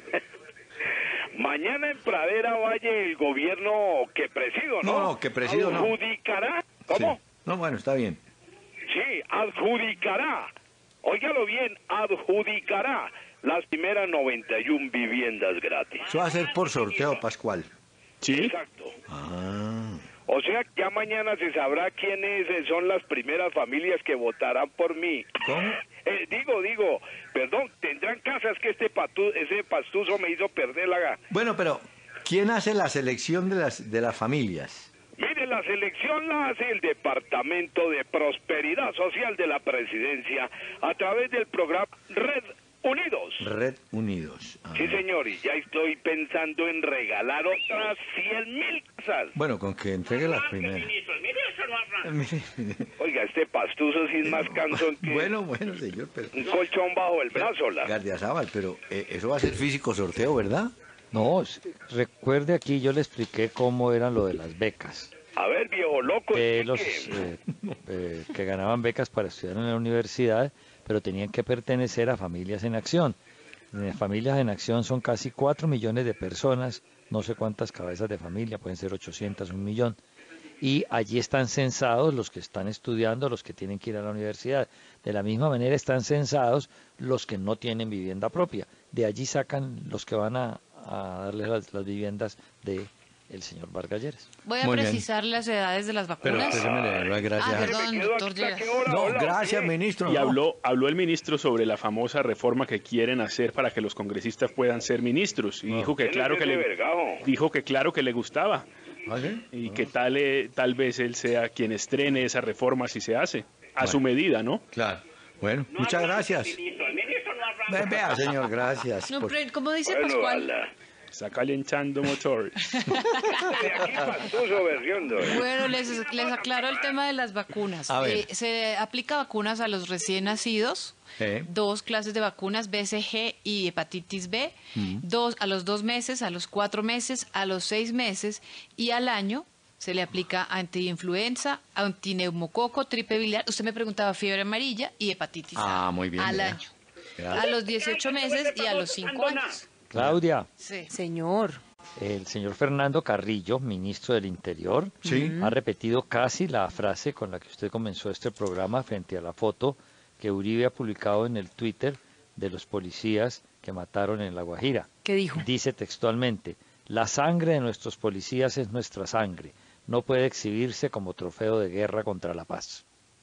mañana en Pradera Valle el gobierno que presido, ¿no? No, que presido no. ¿Adjudicará? ¿Cómo? Sí. No, bueno, está bien. Sí, adjudicará. Óigalo bien, adjudicará las primeras 91 viviendas gratis. Eso va a ser por sorteo, Pascual. ¿Sí? Exacto. Ah. O sea, ya mañana se sabrá quiénes son las primeras familias que votarán por mí. ¿Cómo? Perdón, tendrán casas que ese pastuso me hizo perder la... Bueno, pero ¿quién hace la selección de las familias? Mire, la selección la hace el Departamento de Prosperidad Social de la Presidencia a través del programa Red Unidos. Red Unidos. Ah. Sí, señor, y ya estoy pensando en regalar otras 100.000 casas. Bueno, con que entregue las primeras. Oiga, este pastuso sí es más cansón que Bueno, señor, pero... un colchón bajo el brazo. Gardiazabal, pero eso va a ser físico sorteo, ¿verdad? No, recuerde aquí, yo le expliqué cómo eran lo de las becas. A ver, viejo loco. Los que ganaban becas para estudiar en la universidad, pero tenían que pertenecer a Familias en Acción. Familias en Acción son casi 4 millones de personas, no sé cuántas cabezas de familia, pueden ser 800, 1 millón. Y allí están censados los que están estudiando, los que tienen que ir a la universidad. De la misma manera están censados los que no tienen vivienda propia. De allí sacan los que van a darles las viviendas de el señor Vargas Lleras. Voy a precisar las edades de las vacunas. Perdón, doctor Lleras. No, gracias, ministro. Y habló el ministro sobre la famosa reforma que quieren hacer para que los congresistas puedan ser ministros. Y dijo que claro que le gustaba. Y que tal vez él sea quien estrene esa reforma si se hace, a su medida, ¿no? Claro. Bueno, muchas gracias. Vea, señor, gracias. No, pero como dice Pascual. Está calentando motores. Bueno, les aclaro el tema de las vacunas. Se aplica vacunas a los recién nacidos. 2 clases de vacunas, BCG y hepatitis B, a los 2 meses, a los 4 meses, a los 6 meses y al año se le aplica antiinfluenza, antineumococo, triple biliar. Usted me preguntaba fiebre amarilla y hepatitis A. Muy bien. Al año. Gracias. A los 18 meses y a los 5 años. Claudia. Sí. Señor. El señor Fernando Carrillo, ministro del Interior, ha repetido casi la frase con la que usted comenzó este programa frente a la foto que Uribe ha publicado en el Twitter de los policías que mataron en La Guajira. ¿Qué dijo? Dice textualmente: la sangre de nuestros policías es nuestra sangre, no puede exhibirse como trofeo de guerra contra la paz.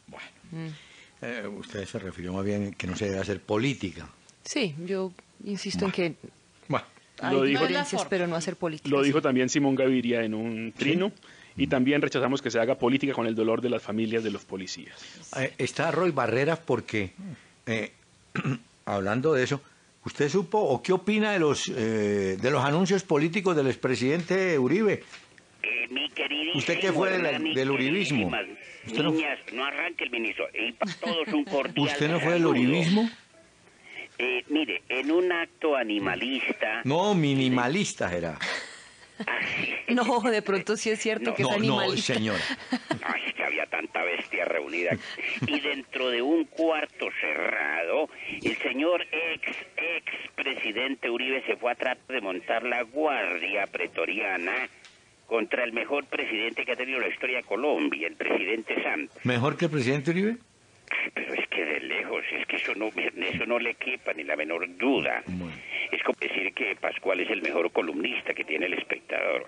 Bueno, usted se refirió más bien que no se debe hacer política. Sí, yo insisto en que hay lo dijo, diferencias, pero no hacer política. Lo dijo también Simón Gaviria en un trino. Y también rechazamos que se haga política con el dolor de las familias de los policías. Está Roy Barreras porque, hablando de eso, ¿usted supo o qué opina de los anuncios políticos del expresidente Uribe? Mi queridísimo, ¿Usted qué fue del uribismo? Niñas, no arranque el ministro. Y para todos un cordial ¿Usted no fue del uribismo? Mire, en un acto animalista... No, minimalista era. No, de pronto sí es cierto que es animalista. No, señora. No, es que había tanta bestia reunida. Y dentro de un cuarto cerrado, el señor ex-presidente Uribe se fue a tratar de montar la guardia pretoriana contra el mejor presidente que ha tenido la historia de Colombia, el presidente Santos. ¿Mejor que el presidente Uribe? Pero es que de lejos, es que eso no le quepa ni la menor duda. Bueno. Es como decir que Pascual es el mejor columnista que tiene El Espectador.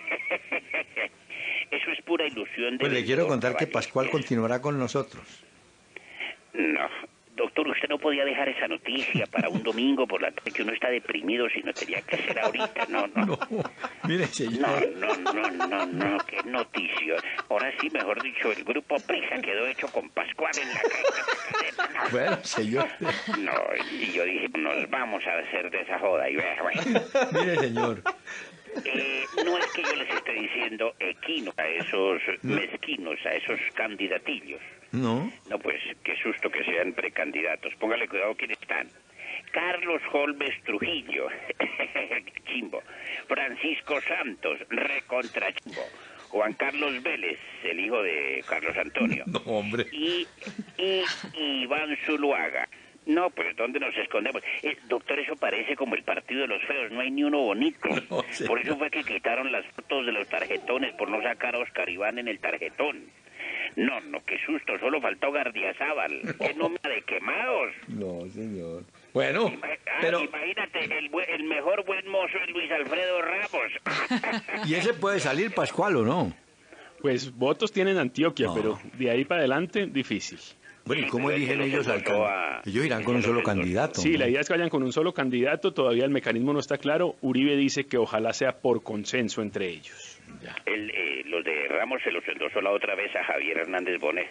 Eso es pura ilusión. Pues le quiero contar que Pascual continuará con nosotros. No, doctor, usted no podía dejar esa noticia para un domingo por la tarde, que uno está deprimido si no tenía que ser ahorita. No. Mire, señor. No, qué noticia. Ahora sí, mejor dicho, el grupo Prisa quedó hecho con Pascual en la cadena. No. Bueno, señor. No, y yo dije, nos vamos a hacer de esa joda. Y bueno. Mire, señor. No es que yo les esté diciendo equino a esos mezquinos, a esos candidatillos. No, pues qué susto que sean precandidatos. Póngale cuidado quiénes están. Carlos Holmes Trujillo, chimbo. Francisco Santos, recontra chimbo. Juan Carlos Vélez, el hijo de Carlos Antonio. No, hombre. Y Iván Zuluaga. No, pues ¿dónde nos escondemos? Doctor, eso parece como el partido de los feos, no hay ni uno bonito. No, por eso fue que quitaron las fotos de los tarjetones, por no sacar a Oscar Iván en el tarjetón. No, qué susto, solo faltó Gardiazabal. ¿Qué nómina de quemados? No, señor. Bueno, pero... Imagínate, el mejor buen mozo es Luis Alfredo Ramos. ¿Y ese puede salir, Pascual, o no? Pues votos tienen Antioquia, pero de ahí para adelante, difícil. Bueno, ¿y cómo eligen ellos al candidato? Ellos irán con un solo candidato. Sí, la idea es que vayan con un solo candidato, todavía el mecanismo no está claro. Uribe dice que ojalá sea por consenso entre ellos. Ya. Los de Ramos se los endosó la otra vez a Javier Hernández Bonet.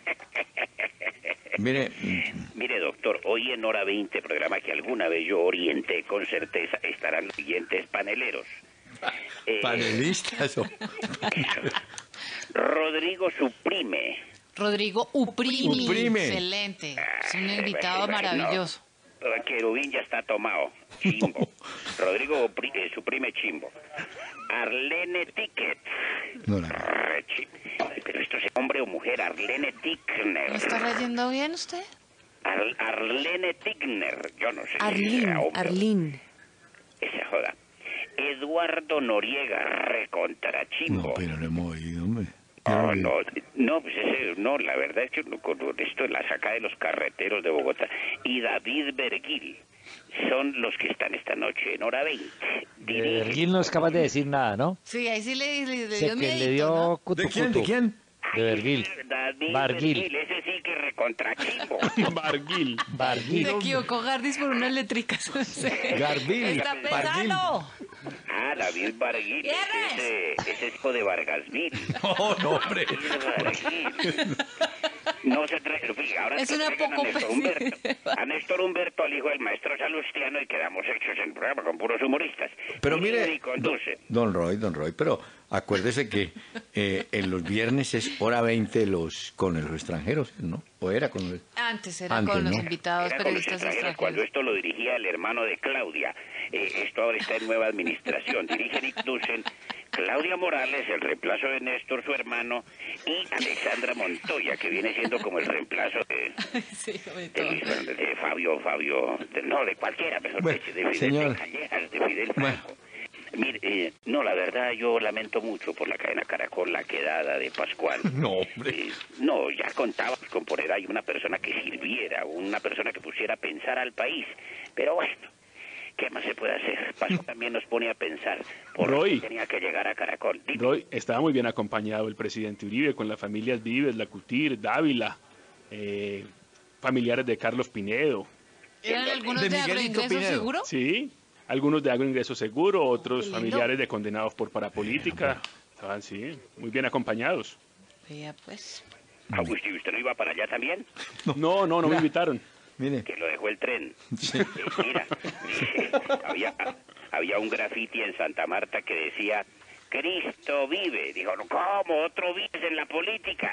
Mire, doctor, hoy en Hora 20, programa que alguna vez yo orienté con certeza, estarán los siguientes paneleros. ¿Panelistas o...? Rodrigo Suprime. Rodrigo Uprime. Excelente. Es un invitado maravilloso. No, Querubín ya está tomado. Chimbo. Rodrigo Suprime Chimbo. Arlene Ticket. No. Pero esto es hombre o mujer, Arlene Tickner. ¿No está leyendo bien usted? Arlene Tigner, yo no sé. Arlene. Esa joda. Eduardo Noriega, recontrachimbo. No, pero no hemos oído, hombre. No, pues no, la verdad es que con esto la saca de los carreteros de Bogotá. Y David Berguil son los que están esta noche en hora 20. Berguil no es capaz de decir nada, ¿no? Sí, ahí sí le dio que miedo. le dio cutu, ¿De quién? cutu. ¿De quién? De Berguil. David Barguil. Berguil, ese sí que recontrachimbo. Barguil. Barguil. Se equivocó Gardis por unas letricas. Garbil. Está pesado. David Barguil, ese es hijo de Vargasville. No, hombre. No se trae, ahora Es una poco a Néstor Humberto, al hijo del maestro Salustiano, y quedamos hechos en programa con puros humoristas. Pero mire, Y conduce. don Roy, pero acuérdese que en los viernes es hora 20 con los extranjeros, ¿no? ¿O era con los... Antes era con los invitados Era con los periodistas extranjeros, cuando esto lo dirigía el hermano de Claudia. Esto ahora está en nueva administración. Dirige Nick Dusen, Claudia Morales, el reemplazo de Néstor, su hermano, y Alexandra Montoya, que viene siendo como el reemplazo de Fabio, de cualquiera, mejor dicho, de Fidel Callejas, de Fidel Franco. Mire, no, la verdad yo lamento mucho por la cadena Caracol la quedada de Pascual. No, hombre. No, ya contábamos con poner ahí una persona que sirviera, una persona que pusiera a pensar al país. Pero bueno, ¿qué más se puede hacer? Pascual también nos pone a pensar por qué tenía que llegar a Caracol. Roy, estaba muy bien acompañado el presidente Uribe con las familias Vives, Lacutir, Dávila, familiares de Carlos Pinedo. ¿Eran algunos de Agroingreso Seguro? Sí. Algunos de Agroingreso Seguro, otros familiares de condenados por parapolítica. Estaban, sí, muy bien acompañados. Vea, pues. Agustín, ¿usted no iba para allá también? No me invitaron. Mire. Que lo dejó el tren. Sí. Mira, había un grafiti en Santa Marta que decía, Cristo vive. Dijo, ¿cómo? ¿Otro vives en la política?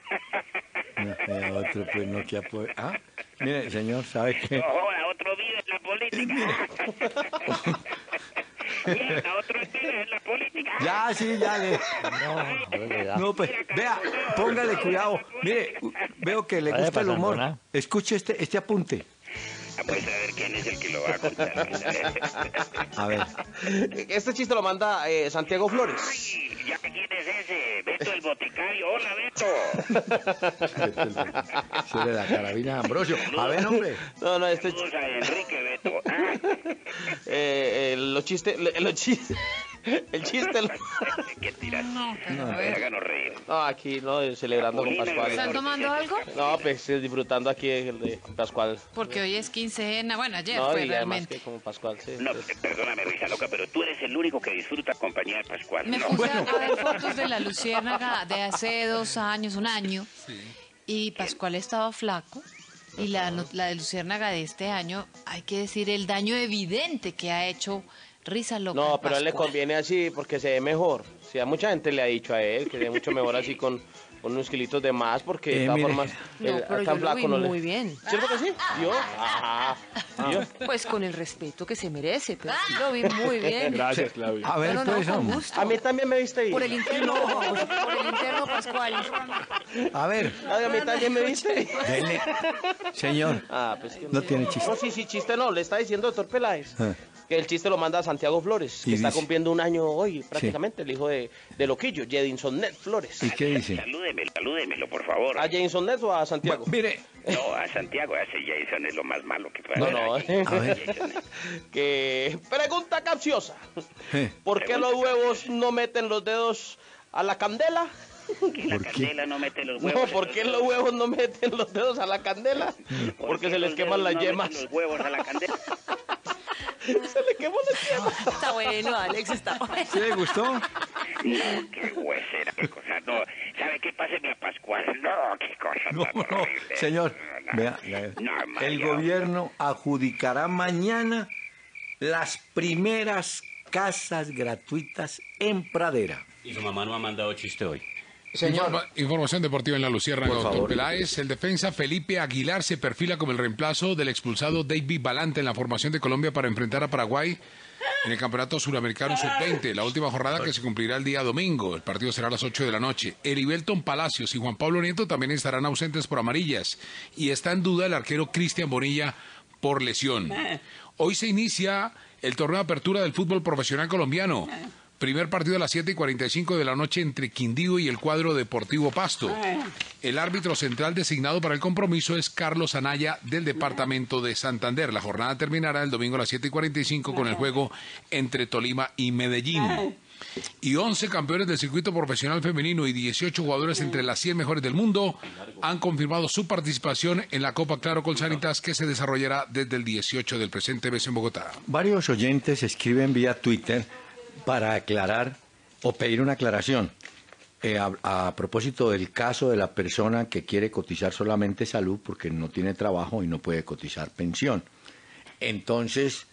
Otro, pues no que apoya. Mire, señor, ¿sabe qué? No, otro vive en la política. Mierda, otro vive en la política. Ya, sí, ya le... No, pues, vea, póngale cuidado. Mire, veo que le gusta el humor. Escuche este apunte. Pues a ver quién es el que lo va a contar. A ver. Este chiste lo manda Santiago Flores. Ay, ¿ya quién es ese? Beto el boticario. Hola, Beto. Se le da carabina a Ambrosio. A ver, hombre. No, este chiste. a Enrique, Beto. El chiste... ¿Qué tiras? No, háganos reír. No, aquí, no, celebrando con Pascual. ¿Están tomando algo? No, pues disfrutando aquí el de Pascual. Porque hoy es quincena, bueno, ayer no, fue y realmente. Que como Pascual, sí. No, perdóname, Risa Loca, pero tú eres el único que disfruta compañía de Pascual. Me puse a ver fotos de la luciérnaga de hace 2 años, 1 año, y Pascual estaba flaco. Y la de luciérnaga de este año, hay que decir el daño evidente que ha hecho Risa Loca. No, pero a él le conviene así porque se ve mejor. Sí, a mucha gente le ha dicho a él que se ve mucho mejor así con unos kilitos de más porque de todas formas tan flaco no le... muy bien. ¿Cierto que sí? ¿Yo? Ajá. Pues con el respeto que se merece, pero lo vi muy bien. Gracias, Claudia. A ver, pues, con gusto. A mí también me viste bien. Por el interno, Pascual. A ver. A mí también me viste bien. Dele. Señor, pues no tiene chiste. No, sí, chiste no. Le está diciendo doctor Peláez que el chiste lo manda a Santiago Flores, que está cumpliendo 1 año hoy, prácticamente, el hijo de Loquillo, Jedinson Net Flores. ¿Y qué dice? Salúdemelo, por favor. ¿A Jedinson Net o a Santiago? Mire. No, a Santiago, ese Jason es lo más malo que puede haber. No, a ver. Que pregunta capciosa. ¿Por qué los huevos no meten los dedos a la candela? Que la candela no mete los huevos. No, ¿por qué los huevos no meten los dedos a la candela? Porque se les queman las yemas. Los huevos a la candela. Se le quemó la yema. Está bueno, Alex, está bueno. ¿Sí le gustó? No, qué huesera, qué cosa. No, ¿sabe qué? Páseme a Pascual. No, qué cosa tan horrible. Señor, vea, el gobierno adjudicará mañana las primeras casas gratuitas en Pradera. ¿Y su mamá no ha mandado chiste hoy? Señor. Información deportiva en la Luciérnaga, doctor Peláez. El defensa Felipe Aguilar se perfila como el reemplazo del expulsado David Balanta en la formación de Colombia para enfrentar a Paraguay en el Campeonato Suramericano Sub-20, la última jornada que se cumplirá el día domingo. El partido será a las 8 de la noche. Heriberton Palacios y Juan Pablo Nieto también estarán ausentes por amarillas. Y está en duda el arquero Cristian Bonilla por lesión. Hoy se inicia el torneo de apertura del fútbol profesional colombiano. Primer partido a las 7:45 de la noche entre Quindío y el cuadro Deportivo Pasto. El árbitro central designado para el compromiso es Carlos Anaya del departamento de Santander. La jornada terminará el domingo a las 7:45 con el juego entre Tolima y Medellín. Y 11 campeones del circuito profesional femenino y 18 jugadores entre las 100 mejores del mundo han confirmado su participación en la Copa Claro Colsanitas, que se desarrollará desde el 18 del presente mes en Bogotá. Varios oyentes escriben vía Twitter para aclarar o pedir una aclaración a propósito del caso de la persona que quiere cotizar solamente salud porque no tiene trabajo y no puede cotizar pensión. Entonces,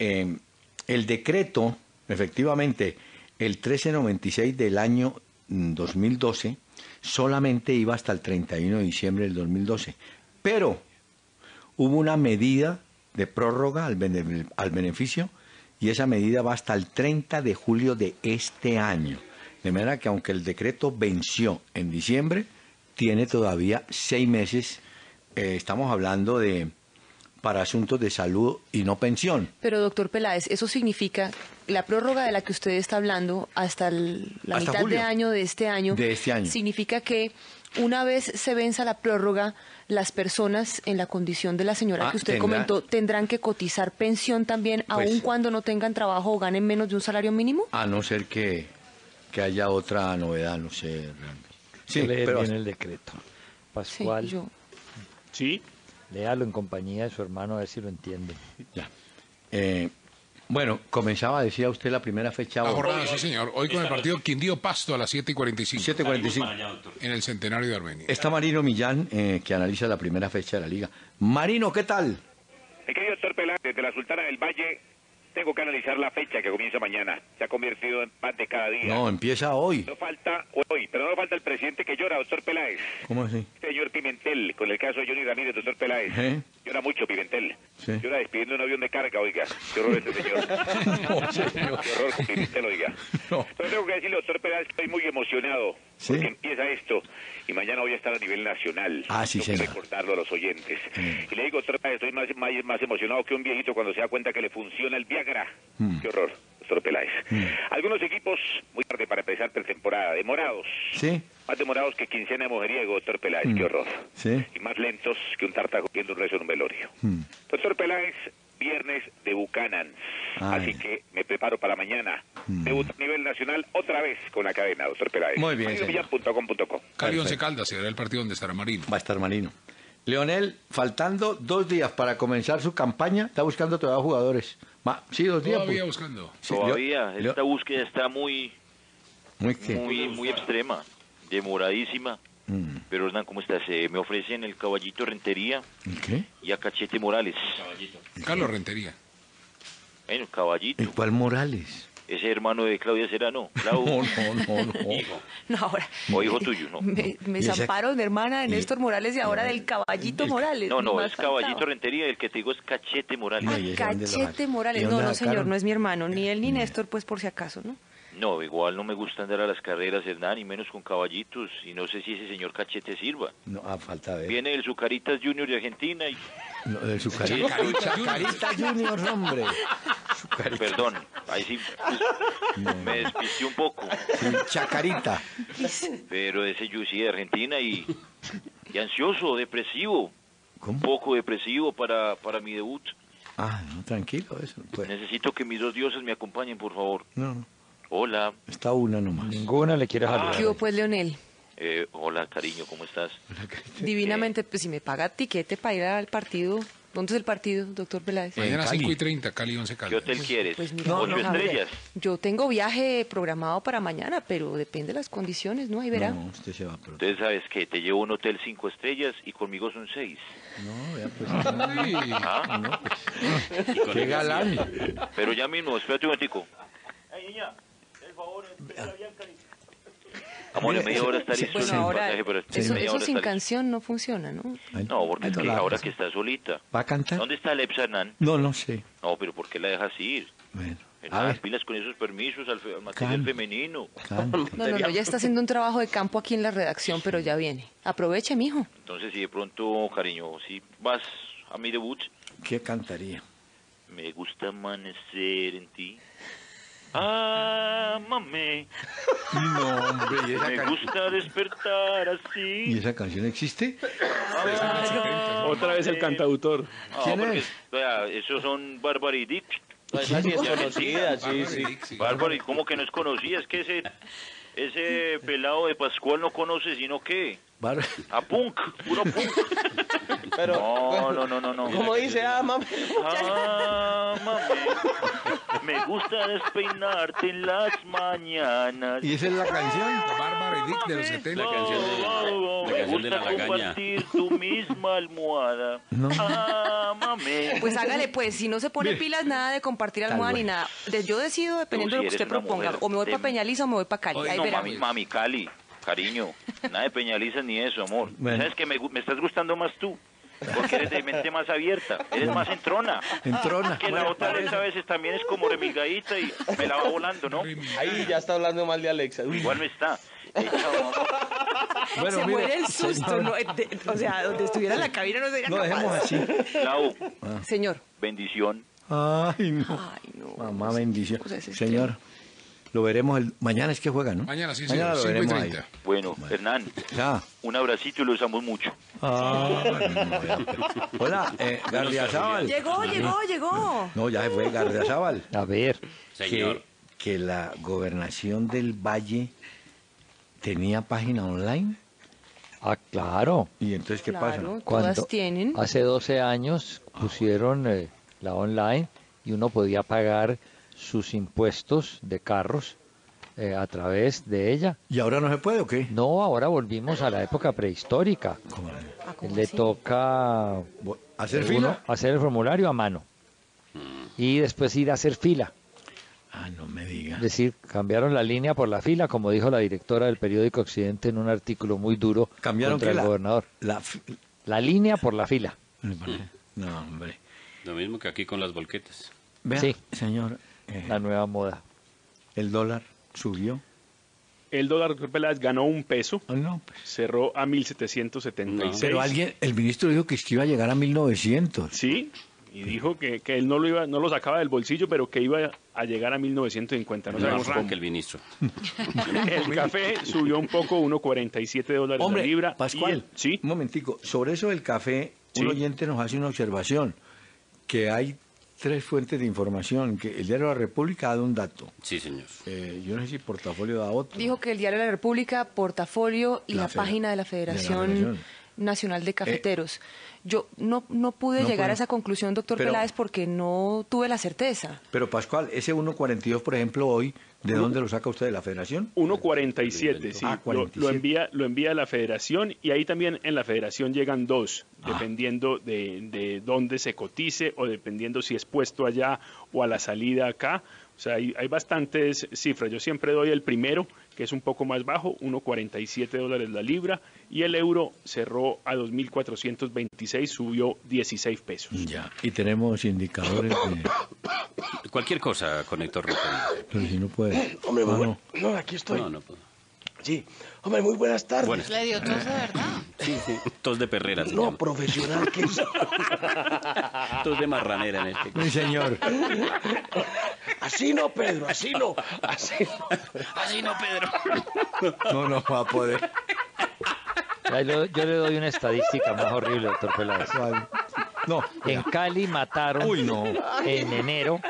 el decreto, efectivamente, el 1396 del año 2012 solamente iba hasta el 31 de diciembre del 2012, pero hubo una medida de prórroga al beneficio y esa medida va hasta el 30 de julio de este año. De manera que aunque el decreto venció en diciembre, tiene todavía 6 meses, estamos hablando de para asuntos de salud y no pensión. Pero, doctor Peláez, eso significa la prórroga de la que usted está hablando hasta la hasta mitad julio de año de este año. De este año. Significa que una vez se venza la prórroga, las personas en la condición de la señora que usted comentó tendrán que cotizar pensión también, Pues, aun cuando no tengan trabajo o ganen menos de un salario mínimo. A no ser que haya otra novedad, no sé realmente. Sí, leer bien el decreto. Pascual. Sí, yo. Sí. Léalo en compañía de su hermano a ver si lo entiende. Ya. Bueno, comenzaba, decía usted, la primera fecha. La jornada, sí, señor. Hoy con el partido Quindío Pasto a las 7:45. 7:45. En el Centenario de Armenia. Está Marino Millán, que analiza la primera fecha de la liga. Marino, ¿qué tal? Mi querido doctor Peláez, desde la Sultana del Valle, tengo que analizar la fecha que comienza mañana. Se ha convertido en pan de cada día. No, empieza hoy. No falta hoy, pero no falta el presidente que llora, doctor Peláez. ¿Cómo así? Señor Pimentel, con el caso de Johnny Ramírez, doctor Peláez. Llora mucho Pimentel. Sí. Llora despidiendo un avión de carga, oiga. Qué horror ese señor. No, señor. Qué horror con Pimentel, oiga. No. Pero tengo que decirle, doctor Peláez, que estoy muy emocionado. ¿Sí? Porque empieza esto. Y mañana voy a estar a nivel nacional. Ah, sí, tengo que señor. recordarlo a los oyentes. Y le digo, doctor Peláez, estoy más emocionado que un viejito cuando se da cuenta que le funciona el Viagra. Qué horror, doctor Peláez. Algunos equipos, muy tarde para empezar pretemporada, demorados. Sí. Más demorados que quincena de mujeriego, doctor Peláez, qué horror. Sí. Y más lentos que un tartajo viendo un rezo en un velorio. Doctor Peláez, viernes de Buchanan. Así que me preparo para mañana. Debut a nivel nacional otra vez con la cadena, doctor Peláez. Muy bien, señor. Millán.com.co. Cali Once Caldas será el partido donde estará Marino. Va a estar Marino. Leonel, faltando 2 días para comenzar su campaña, está buscando todavía jugadores. Sí, 2 días. Todavía pues. buscando. Sí, Todavía, esta búsqueda está muy muy extrema, demoradísima. Pero Hernán, ¿cómo estás? Me ofrecen el Caballito Rentería ¿Qué? y a Cachete Morales. Carlos Rentería. Bueno, Caballito. ¿El cuál Morales? Ese hermano de Claudia Serrano. Clau. No. No, ahora. O hijo tuyo, ¿no? Me zamparon, mi hermana, de Néstor Morales y ahora del Caballito Morales. No, Más es faltaba. Caballito Rentería, el que te digo es Cachete Morales. Cachete Morales. No, señor, no es mi hermano, ni él ni Néstor, pues por si acaso, ¿no? No, igual no me gusta andar a las carreras, Hernán, y menos con caballitos, y no sé si ese señor Cachete sirva. No, falta ver. Viene el Zucaritas Junior de Argentina y... No, del Zucaritas. Chacarita Junior, hombre. Perdón, ahí sí me despisté un poco. Sí, Chacarita. Pero ese yo sí de Argentina y ansioso, depresivo. ¿Cómo? Un poco depresivo para mi debut. No, tranquilo, eso. Pues. Necesito que mis 2 dioses me acompañen, por favor. No. Hola. Está una nomás. Ninguna le quiere saludar. ¿Qué hubo, pues, Leonel? Hola, cariño, ¿cómo estás? Divinamente, pues si me paga tiquete para ir al partido. ¿Dónde es el partido, doctor Peláez? Mañana 5:30, Cali Once ¿Qué Caldas. hotel quieres? Pues mira, 8 estrellas. Yo tengo viaje programado para mañana, pero depende de las condiciones, ¿no? Ahí verá. No, usted se va pronto. Entonces, ¿sabes qué? Te llevo a un hotel 5 estrellas y conmigo son 6. No, ya pues. ¿Ah? No, pues. Qué galán. Pero ya mismo, espérate un momentico. Ay, niña, el favor, la Bianca. Amor, en media hora está listo Bueno, el ahora, pasaje, pero eso media hora sin está canción no funciona, ¿no? listo. No, porque es que ahora que está solita. ¿Va a cantar? ¿Dónde está Lepsa Hernán? No sé. No, pero ¿por qué la dejas ir? Bueno, Las pilas con esos permisos al material femenino. No, ya está haciendo un trabajo de campo aquí en la redacción, pero ya viene. Aproveche, mijo. Entonces, si de pronto, cariño, si vas a mi debut... ¿Qué cantaría? Me gusta amanecer en ti. Ámame. No, hombre, ¿y esa Me gusta despertar así. ¿Y esa canción existe? Otra vez el cantautor. ¿Quién es? Vea, esos son Bárbara y Dick. Esa sí es conocida, sí. Bárbara, ¿y cómo que no es conocida? Es que ese pelado de Pascual no conoce sino qué. A punk, puro punk. Pero, no. ¿Cómo dice? Ámame. Me gusta despeinarte en las mañanas. ¿Y esa es la canción? Bárbara y Dick de los 70. La canción de la lagaña. Compartir tu misma almohada. Ámame. Pues hágale, pues, si no se pone pilas, nada de compartir almohada ni nada. Yo decido, dependiendo de lo que usted proponga, o me voy para Peñaliza o me voy para Cali. Ahí verá. Mami, Cali, cariño, nada de Peñaliza ni eso, amor. Bueno. ¿Sabes que me estás gustando más tú? Porque eres de mente más abierta, eres más entrona. Entrona. Que la otra Alexa a veces también es como remilgadita y me la va volando, ¿no? Ahí ya está hablando mal de Alexa. Igual me está. Bueno, se mire, muere el susto, ¿no? O sea, donde estuviera la cabina no sería No, dejemos así. Lau, Señor. bendición. Ay, no. Mamá, bendición. Señor, lo veremos mañana es que juega, ¿no? Mañana, sí, mañana lo veremos ahí. Bueno, Hernán, un abracito y los amo mucho. Hola, Gardiazabal. Llegó. No, ya se fue Gardiazabal. A ver. Señor. Que la gobernación del Valle tenía página online. Ah, claro. ¿Y entonces qué pasa? Todas tienen. Hace 12 años pusieron la online y uno podía pagar sus impuestos de carros a través de ella. ¿Y ahora no se puede o qué? No, ahora volvimos a la época prehistórica. Le toca ¿hacer fila? Hacer el formulario a mano. Y después ir a hacer fila. No me diga. Es decir, cambiaron la línea por la fila, como dijo la directora del periódico Occidente en un artículo muy duro contra el gobernador. La línea por la fila. No, hombre. Lo mismo que aquí con las volquetas. Vea, sí, señor. La nueva moda. ¿El dólar subió? El dólar, doctor Peláez, ganó un peso. No, cerró a 1.776. Pero el ministro dijo que iba a llegar a 1.900. Sí, y dijo que él no lo sacaba del bolsillo, pero que iba a llegar a 1.950. No sabemos cómo. Que el ministro. El café subió un poco, $1.47 la libra. Pascual, ¿sí? Un momentico. Sobre eso del café, un oyente nos hace una observación, que hay 3 fuentes de información, que el Diario de la República ha dado un dato. Sí, señor. Yo no sé si Portafolio da otro. Dijo que el Diario de la República, Portafolio y la página de la Federación Nacional de Cafeteros. Yo no pude llegar a esa conclusión, doctor Peláez, porque no tuve la certeza. Pero Pascual, ese 1.42, por ejemplo, hoy, ¿de dónde lo saca usted? ¿De la Federación? 1.47, sí. 47. Lo envía a la Federación, y ahí también en la Federación llegan 2, dependiendo de dónde se cotice o dependiendo si es puesto allá o a la salida acá. O sea, hay bastantes cifras. Yo siempre doy el primero, que es un poco más bajo, $1.47 la libra, y el euro cerró a 2.426, subió 16 pesos. Ya, y tenemos indicadores de... Cualquier cosa con Héctor Rotel. Pero si no puede. Hombre, no, aquí estoy. No puedo. Sí, hombre, muy buenas tardes. Le dio tos de verdad. Sí. Tos de perrera. No, profesional que es. Tos de marranera en este caso. Sí, señor. Así no, Pedro, así no. Así no, Pedro. No va a poder. Yo le doy una estadística más horrible, doctor Peláez. No. En Cali mataron en enero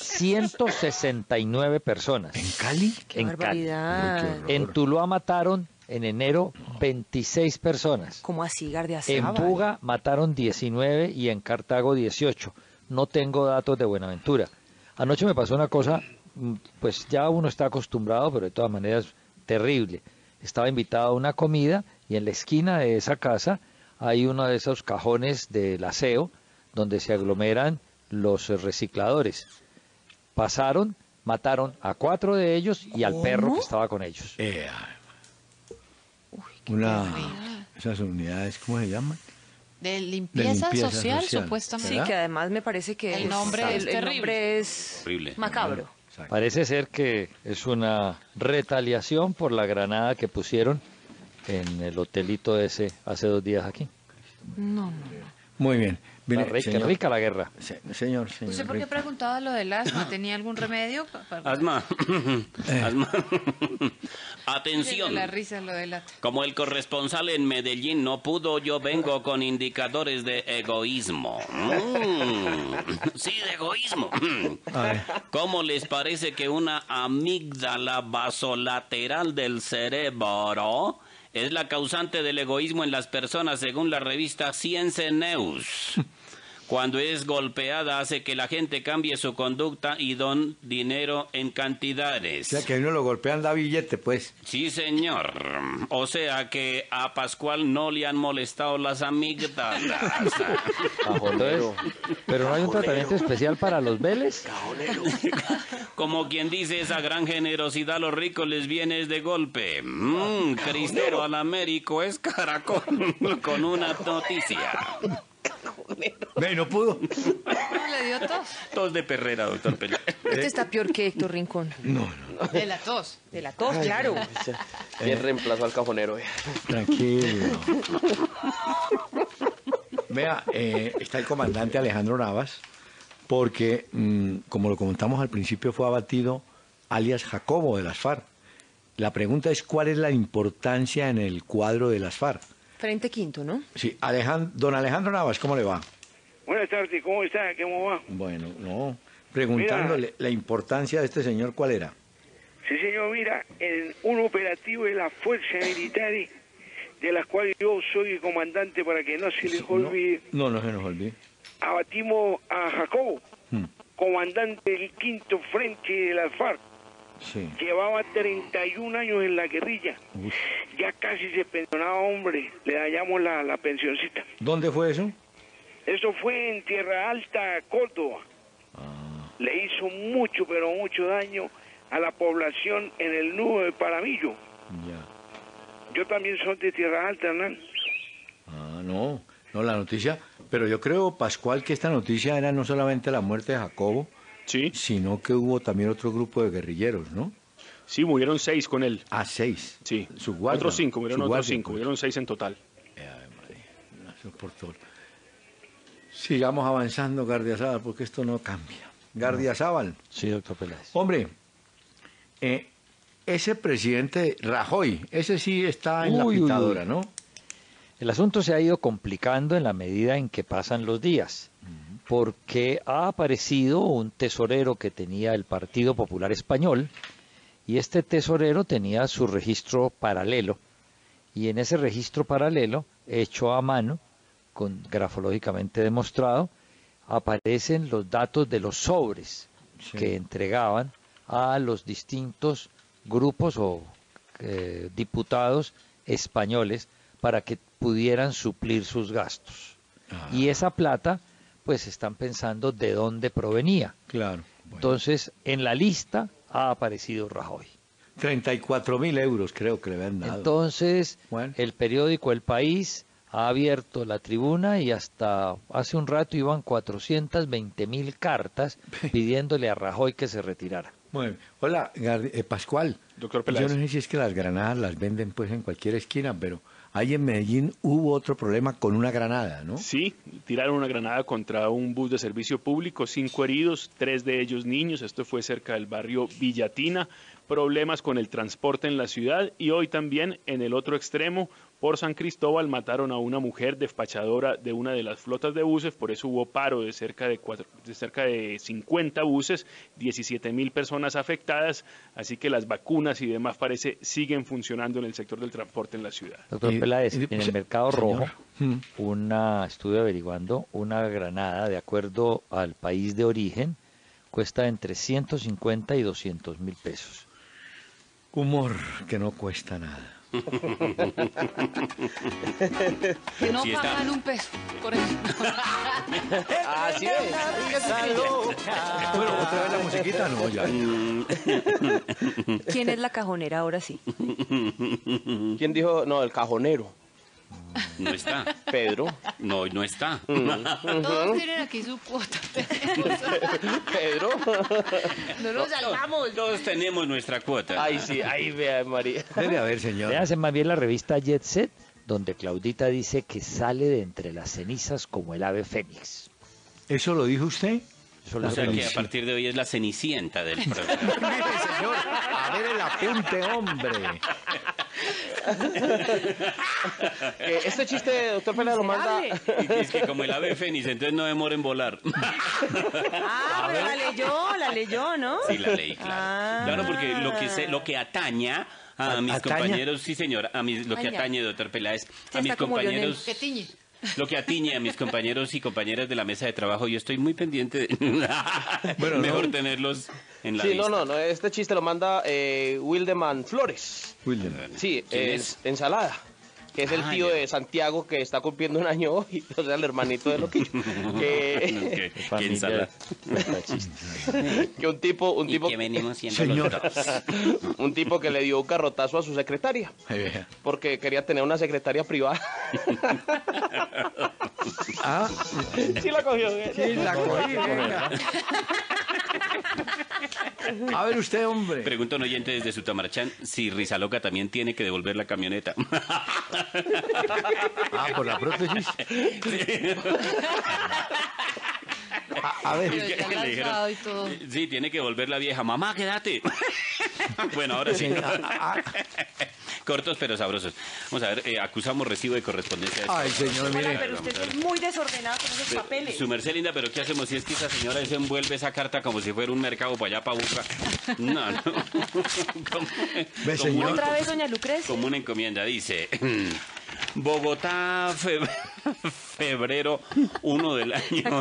169 personas. ¿En Cali? ¡Qué barbaridad! Cali. En Tuluá mataron en enero 26 personas. ¿Cómo así, Gardiazabal? En Buga mataron 19 y en Cartago 18. No tengo datos de Buenaventura. Anoche me pasó una cosa, pues ya uno está acostumbrado, pero de todas maneras terrible. Estaba invitado a una comida y en la esquina de esa casa hay uno de esos cajones del aseo donde se aglomeran los recicladores. Pasaron, mataron a 4 de ellos y al perro que estaba con ellos. Esas unidades, ¿cómo se llaman? De limpieza social, supuestamente. Sí, que además me parece que el nombre es terrible. El nombre es horrible. Macabro. Parece ser que es una retaliación por la granada que pusieron en el hotelito ese hace 2 días aquí. No. Muy bien. Qué rica la guerra. Señor. ¿Usted por qué preguntaba lo del asma? ¿Tenía algún remedio? Asma. Asma. Atención. La risa, lo del asma. Como el corresponsal en Medellín no pudo, yo vengo con indicadores de egoísmo. Sí, de egoísmo. ¿Cómo les parece que una amígdala vasolateral del cerebro es la causante del egoísmo en las personas según la revista Science News? Cuando es golpeada hace que la gente cambie su conducta y don dinero en cantidades. O sea, que a uno lo golpean, da billete, pues. Sí, señor. O sea que a Pascual no le han molestado las amígdalas. Entonces, ¿pero no hay un tratamiento especial para los Vélez? Como quien dice, esa gran generosidad a los ricos les viene de golpe. Cristóbal Américo es Caracol con una noticia. No pudo. ¿No le dio tos? Tos de perrera, doctor Pelé. Este está peor que Héctor Rincón. No. De la tos. De la tos, claro. ¿Quién reemplazó al cajonero? Tranquilo. Vea, está el comandante Alejandro Navas, porque, como lo comentamos al principio, fue abatido alias Jacobo de las FARC. La pregunta es, ¿cuál es la importancia en el cuadro de las FARC? Frente Quinto, ¿no? Sí, don Alejandro Navas, ¿cómo le va? Buenas tardes, ¿cómo está? ¿Cómo va? Bueno, no, preguntándole la importancia de este señor, ¿cuál era? Sí, señor, mira, en un operativo de las fuerzas militares, de las cuales yo soy comandante para que no se les olvide. No se nos olvide. Abatimos a Jacobo, comandante del 5º Frente de las FARC. Sí. Llevaba 31 años en la guerrilla. Ya casi se pensionaba, hombre. Le hallamos la pensioncita. ¿Dónde fue eso? Eso fue en Tierra Alta, Córdoba. Le hizo mucho, pero mucho daño a la población en el nudo de Paramillo. Ya. Yo también soy de Tierra Alta, Hernán. No, la noticia. Pero yo creo, Pascual, que esta noticia era no solamente la muerte de Jacobo, sino que hubo también otro grupo de guerrilleros, ¿no? Sí, murieron 6 con él. 6. Sí. Su guardia. Otros 5, murieron Su otros guardia, 5, murieron 6 en total. Por todo. Sigamos avanzando, Gardiazabal, porque esto no cambia. Gardiazabal. Sí, doctor Peláez. Hombre, ese presidente Rajoy, ese sí está en la pitadora, ¿no? El asunto se ha ido complicando en la medida en que pasan los días, porque ha aparecido un tesorero que tenía el Partido Popular Español, y este tesorero tenía su registro paralelo, y en ese registro paralelo, hecho a mano, grafológicamente demostrado, aparecen los datos de los sobres que entregaban a los distintos grupos o diputados españoles para que pudieran suplir sus gastos. Y esa plata, pues están pensando de dónde provenía. Claro. Bueno. Entonces, en la lista ha aparecido Rajoy. 34.000 euros creo que le habían dado. Entonces, el periódico El País ha abierto la tribuna y hasta hace un rato iban 420.000 cartas pidiéndole a Rajoy que se retirara. Bueno, hola, Pascual. Doctor Peláez. Yo no sé si es que las granadas las venden pues en cualquier esquina, pero ahí en Medellín hubo otro problema con una granada, ¿no? Sí, tiraron una granada contra un bus de servicio público, 5 heridos, 3 de ellos niños. Esto fue cerca del barrio Villatina. Problemas con el transporte en la ciudad y hoy también en el otro extremo, por San Cristóbal, mataron a una mujer despachadora de una de las flotas de buses, por eso hubo paro de cerca de 50 buses, 17.000 personas afectadas, así que las vacunas y demás parece siguen funcionando en el sector del transporte en la ciudad. Doctor Peláez, en el Mercado Rojo, estuve averiguando, una granada, de acuerdo al país de origen, cuesta entre 150 y 200.000 pesos. Humor que no cuesta nada. Que no pagan un peso, por ejemplo. Así es. Bueno, otra vez la musiquita, no, ya. ¿Quién es la cajonera ahora sí? ¿Quién dijo? No, el cajonero. No está. Pedro. No, no está. Todos tienen aquí su cuota. Pedro. No nos salvamos. Todos tenemos nuestra cuota. Ay, sí, ahí vea, María. Debe haber, señor. Véanse más bien la revista Jet Set, donde Claudita dice que sale de entre las cenizas como el ave fénix. ¿Eso lo dijo usted? O sea que a partir de hoy es la cenicienta del programa. Mire, señor, a ver el apunte, hombre. Este chiste, doctor Pelea, lo manda... Es que como el ave fénix, entonces no demora en volar. Ah, pero la leyó, ¿no? Sí, la leí, claro. Claro, porque lo que ataña a mis compañeros, sí señor, lo que atañe, doctor Peláez, a mis compañeros... ¿Qué tiñe? Lo que atiñe a mis compañeros y compañeras de la mesa de trabajo, yo estoy muy pendiente de... Bueno, mejor tenerlos en la lista. No, este chiste lo manda Wildeman Flores. Wildeman. Sí, es Ensalada, que es el tío de Santiago que está cumpliendo un año hoy, o sea, el hermanito de Loquillo. ¿Qué ensalada? Que un tipo que venimos siendo señor. Un tipo que le dio un carrotazo a su secretaria porque quería tener una secretaria privada. Sí la cogió. Sí la cogí, venga. A ver usted, hombre. Pregunta un oyente desde Sutamarchán si Rizaloca también tiene que devolver la camioneta. Por la prótesis. A ver. Le dijeron, sí, tiene que volver la vieja. Mamá, quédate. Bueno, ahora sí. Cortos pero sabrosos. Vamos a ver, acusamos recibo de correspondencia. Ay, señor, mire. Pero usted es muy desordenado con esos papeles. Su merced linda, pero ¿qué hacemos si es que esa señora desenvuelve esa carta como si fuera un mercado para allá, para Buca? No. Otra vez, doña Lucrecia. Como una encomienda, dice... Bogotá, febrero 1 del año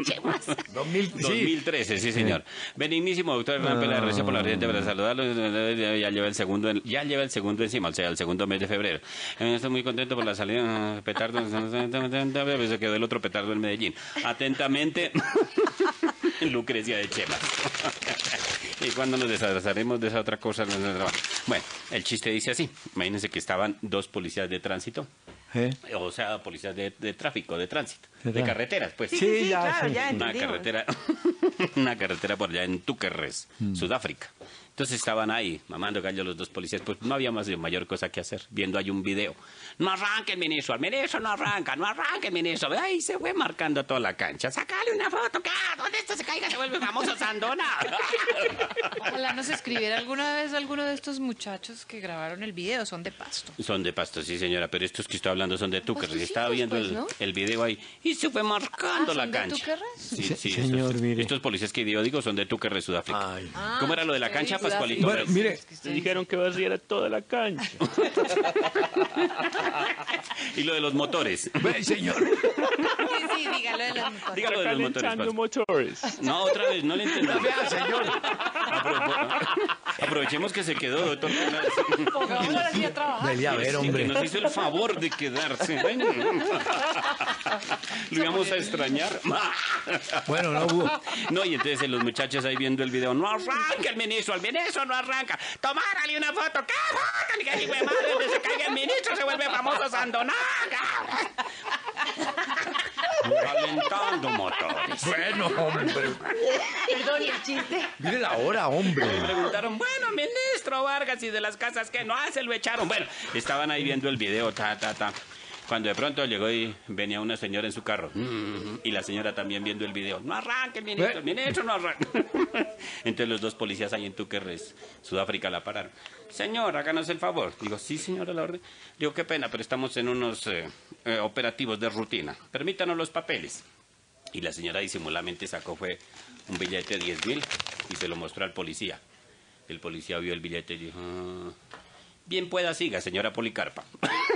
2013, sí señor. Benignísimo doctor Hernán Peláez, gracias por la reciente para saludarlo. Ya lleva el segundo encima, o sea, el segundo mes de febrero. Estoy muy contento por la salida petardo. Se quedó el otro petardo en Medellín. Atentamente, Lucrecia de Chema. Y cuando nos desabrazaremos de esa otra cosa. Bueno, el chiste dice así. Imagínense que estaban dos policías de tránsito. O sea, policías de tráfico, de tránsito, de carreteras, pues. Sí, claro, ya entendimos. Una carretera por allá en Túquerres, Sudáfrica. Entonces estaban ahí, mamando gallo los dos policías, pues no había mayor cosa que hacer, viendo ahí un video. No arranquen, ministro, al ministro no arranca, no arranquen, ministro. Ahí se fue marcando toda la cancha. Sacale una foto, donde esto se caiga se vuelve famoso Sandona. Ojalá nos escribiera alguna vez alguno de estos muchachos que grabaron el video, son de Pasto. Son de Pasto, sí señora, pero estos que estoy hablando son de Túquerres. Estaba viendo el video ahí y se fue marcando la cancha. ¿Son de Túquerres? Sí, señor, mire. Estos policías que digo son de Túquerres, Sudáfrica. ¿Cómo era lo de la cancha, Pascualito? Bueno, mire. Dijeron que barriera toda la cancha. Y lo de los motores. Señor. Sí, dígalo de los motores. Dígalo de los motores. No, otra vez, no le entendí. Vea, señor. Aprovechemos que se quedó, doctor. Pongámoslo así a trabajar. Dele a ver, hombre. Que nos hizo el favor de quedarse. Lo íbamos a extrañar. Bueno, no hubo. No, y entonces los muchachos ahí viendo el video. No arranca el ministro no arranca. Tomárale una foto. ¿Qué foto? Que hijo de madre, donde se caiga el ministro se vuelve famoso Sandonaga. Calentando motores. Bueno, hombre. Perdón, ¿y el chiste? Mire la hora, hombre. Me preguntaron, bueno, ministro Vargas, y de las casas que no hace, lo echaron. Bueno, estaban ahí viendo el video, Cuando de pronto llegó y venía una señora en su carro. Y la señora también viendo el video. No arranque, el ministro no arranque. Entonces los dos policías ahí en Túquerres, Sudáfrica, la pararon. Señor, háganos el favor. Digo, sí, señora, la orden. Digo, qué pena, pero estamos en unos operativos de rutina. Permítanos los papeles. Y la señora disimuladamente sacó un billete de 10.000 y se lo mostró al policía. El policía vio el billete y dijo... Bien pueda, siga, señora Policarpa.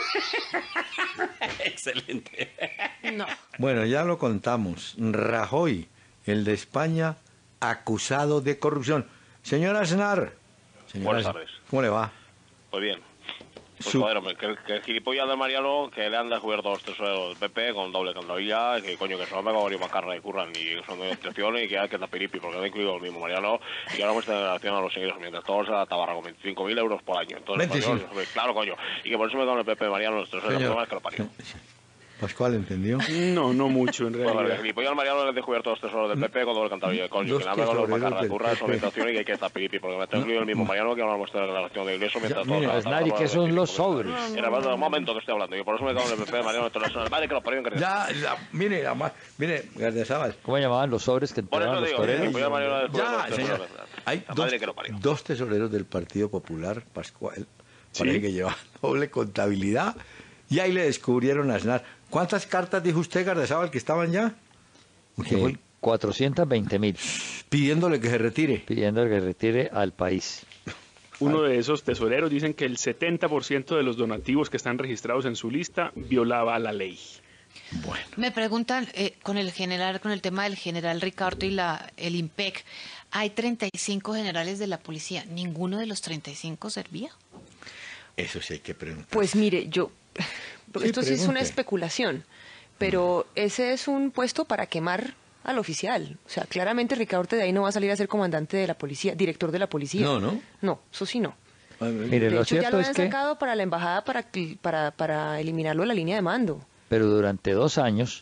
Excelente. No. Bueno, ya lo contamos. Rajoy, el de España, acusado de corrupción. Señor Aznar. Buenas tardes. ¿Cómo le va? Muy bien. Pues joder, que el gilipollas de Mariano, que le han descubierto los tesoreros del PP con doble cantavilla, que coño, que se lo me va a más carne de curran y son de excepciones y que hay que tapiripi, porque no ha incluido el mismo Mariano, y ahora muestra relación a los seguidores, mientras todos a Tabarra con 25.000 euros por año. Entonces, coño, claro, coño, y que por eso me dan el PP Mariano los tesoreros, no más que lo parió. Pascual, ¿entendió? No mucho en realidad. Bueno, el gilipollas Mariano le ha descubierto los tesoros del PP con doble cantavilla, coño, que nada me con los carne de curran, son excepciones y que hay que tapiripi, porque me está incluido el mismo Mariano que ahora muestra la relación de ingreso, mientras todos a Aznari, ¿qué son los sobres? Era más de un momento que estoy hablando, y por eso me cago en el PP Mariano, entonces, madre que lo parió en Ya, mire, Gardiazabal. ¿Cómo llamaban los sobres que entregaban los toreros? Ya, señor. Hay dos tesoreros del Partido Popular, Pascual, parece que llevan doble contabilidad, y ahí le descubrieron a Aznar. ¿Cuántas cartas dijo usted, Gardiazabal, que estaban ya? 420.000. Pidiéndole que se retire. Pidiéndole que se retire al país. Uno de esos tesoreros dicen que el 70% de los donativos que están registrados en su lista violaba la ley. Bueno. Me preguntan con el tema del general Ricardo y el IMPEC. Hay 35 generales de la policía. ¿Ninguno de los 35 servía? Eso sí hay que preguntar. Pues mire, esto sí es una especulación, pero ese es un puesto para quemar al oficial. O sea, claramente Ricardo de ahí no va a salir a ser comandante de la policía, director de la policía. No. No, eso sí no. Mire, de hecho, ya lo habían sacado para la embajada para eliminarlo de la línea de mando. Pero durante 2 años,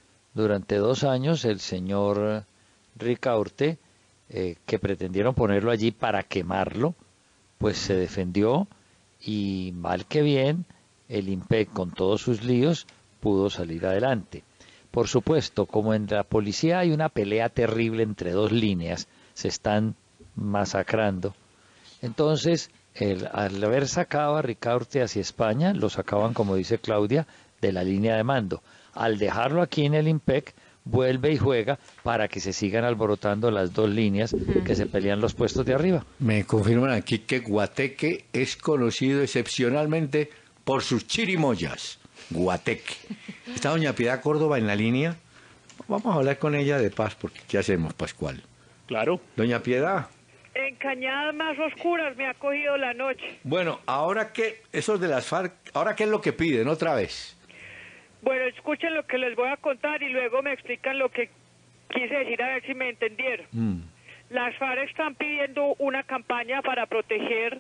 el señor Ricaurte, que pretendieron ponerlo allí para quemarlo, pues se defendió y mal que bien, el IMPEC con todos sus líos pudo salir adelante. Por supuesto, como en la policía hay una pelea terrible entre 2 líneas, se están masacrando. Entonces, al haber sacado a Ricaurte hacia España, lo sacaban, como dice Claudia, de la línea de mando. Al dejarlo aquí en el IMPEC, vuelve y juega para que se sigan alborotando las 2 líneas que se pelean los puestos de arriba. Me confirman aquí que Guateque es conocido excepcionalmente por sus chirimoyas. Guateque. ¿Está doña Piedad Córdoba en la línea? Vamos a hablar con ella de paz, porque ¿qué hacemos, Pascual? Claro. Doña Piedad. En cañadas más oscuras me ha cogido la noche. Bueno, ahora que esos de las FARC, ¿ahora qué es lo que piden otra vez? Bueno, escuchen lo que les voy a contar y luego me explican lo que quise decir, a ver si me entendieron. Las FARC están pidiendo una campaña para proteger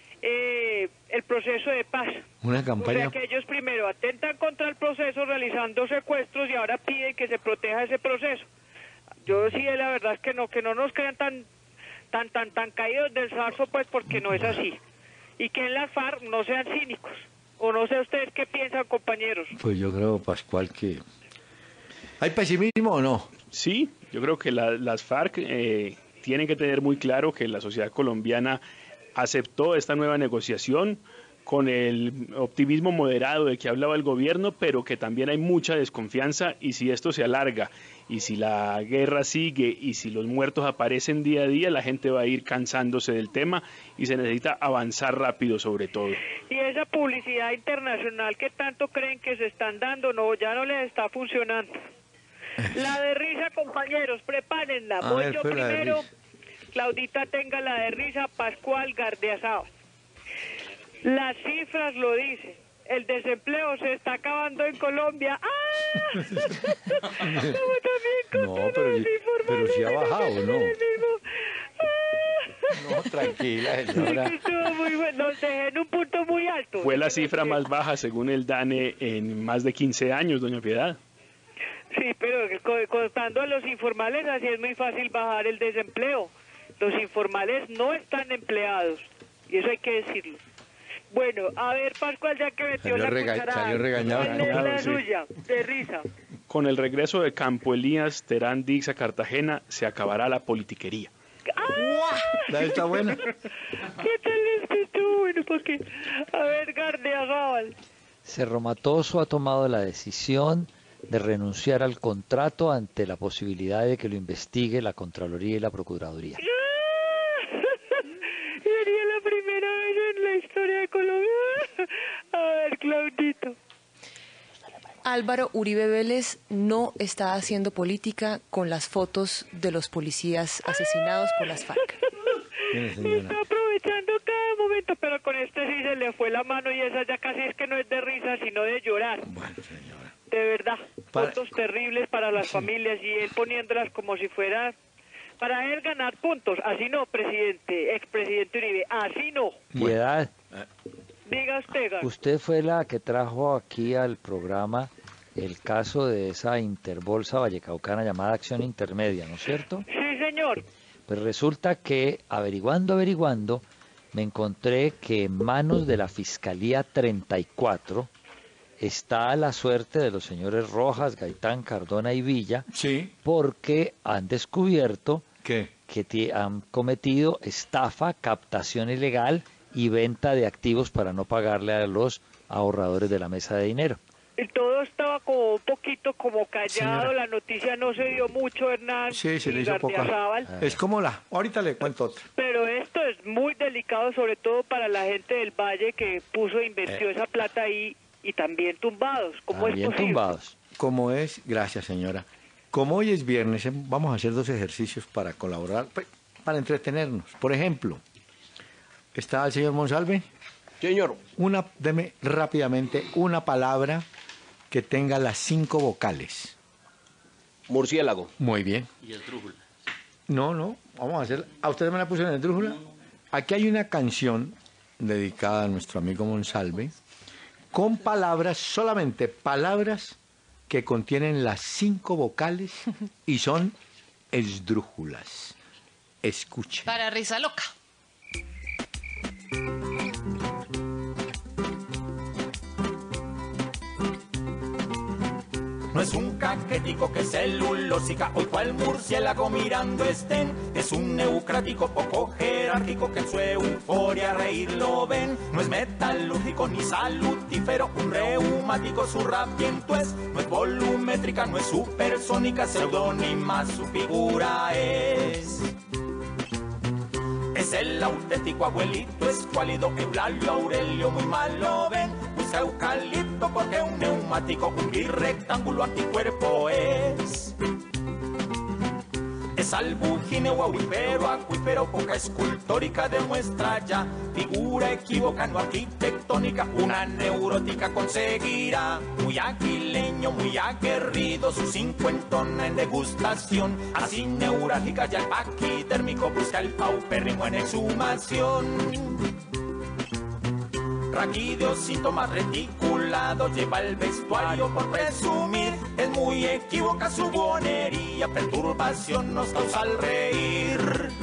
el proceso de paz. Una campaña. O sea que ellos primero atentan contra el proceso realizando secuestros y ahora piden que se proteja ese proceso. Yo sí, la verdad es que no nos crean tan caídos del zarzo, pues, porque no es así. Y que en las FARC no sean cínicos. O no sé ustedes qué piensan, compañeros. Pues yo creo, Pascual, que ¿hay pesimismo o no? Sí, yo creo que las FARC tienen que tener muy claro que la sociedad colombiana aceptó esta nueva negociación con el optimismo moderado de que hablaba el gobierno, pero que también hay mucha desconfianza, y si esto se alarga, y si la guerra sigue, y si los muertos aparecen día a día, la gente va a ir cansándose del tema y se necesita avanzar rápido sobre todo. Y esa publicidad internacional que tanto creen que se están dando, ya no les está funcionando. La de risa, compañeros, prepárenla. Voy yo primero. Claudita tenga la de risa, Pascual Gardiazabal. Las cifras lo dicen. El desempleo se está acabando en Colombia. ¡Ah! No, pero sí ha bajado, ¿no? No, tranquila, señora. Muy bueno. Nos dejé en un punto muy alto. Fue la cifra más baja, según el DANE, en más de 15 años, doña Piedad. Sí, pero contando a los informales, así es muy fácil bajar el desempleo. Los informales no están empleados, y eso hay que decirlo. Bueno, a ver, Pascual, ya que metió la cucharada, salió regañado. ¿cuál es la suya, de risa? Con el regreso de Campo Elías, Terán Dix a Cartagena, se acabará la politiquería. ¡Ah! Está buena. ¿Qué tal estuvo? Bueno, porque, a ver, Gardiazabal. Cerro Matoso ha tomado la decisión de renunciar al contrato ante la posibilidad de que lo investigue la Contraloría y la Procuraduría. Sería la primera vez en la historia de Colombia. A ver, Claudito. Álvaro Uribe Vélez no está haciendo política con las fotos de los policías asesinados por las FARC. Está aprovechando cada momento, pero con este sí se le fue la mano y esa ya casi es que no es de risa, sino de llorar. Bueno, señora. De verdad, puntos terribles para las familias y él poniéndolas como si fuera para él ganar puntos. Así no, presidente, expresidente Uribe, así no. Piedad, Diga usted, Gar. usted fue la que trajo aquí al programa el caso de esa interbolsa vallecaucana llamada Acción Intermedia, ¿no es cierto? Sí, señor. Pues resulta que, averiguando, me encontré que en manos de la Fiscalía 34 está la suerte de los señores Rojas, Gaitán, Cardona y Villa, sí, porque han descubierto que han cometido estafa, captación ilegal y venta de activos para no pagarle a los ahorradores de la mesa de dinero. Y todo estaba como un poquito como callado, Señora. la noticia no se dio mucho, Hernán. sí, se le y hizo poca. Gardiazabal. Es como ahorita le cuento otra. Pero esto es muy delicado, sobre todo para la gente del Valle que puso e invirtió esa plata ahí y también tumbados. ¿Cómo es posible? Como es, gracias señora. Como hoy es viernes, vamos a hacer 2 ejercicios para colaborar, para entretenernos. Por ejemplo, ¿está el señor Monsalve? Señor. Deme rápidamente una palabra que tenga las 5 vocales. Murciélago. Muy bien. Y esdrújula. No, vamos a hacer. ¿A ustedes me la pusieron en esdrújula? Aquí hay una canción dedicada a nuestro amigo Monsalve, con palabras, solamente palabras que contienen las 5 vocales y son esdrújulas. Escuchen. Para risa loca. No es un caquético que celulósica o cual murciélago mirando estén. Es un neucrático poco jerárquico que en su euforia reír lo ven. No es metalúrgico ni salutífero, un reumático su rapiento es. No es volumétrica, no es supersónica, pseudónima su figura es. Es el auténtico abuelito escuálido, Eulalio Aurelio muy mal lo ven. Usa eucalipto porque un neumático, un birrectángulo anticuerpo es. Es albujine o acuífero, poca escultórica demuestra ya. Figura equívoca, no arquitectónica, una neurótica conseguirá. Muy aquileño, muy aguerrido, su cincuentona en degustación. Así neurálgica ya el paquidérmico busca el paupérrimo en exhumación. Raquídeo, síntomas reticulados, lleva el vestuario por presumir. Es muy equívoca su bonería, perturbación nos causa al reír.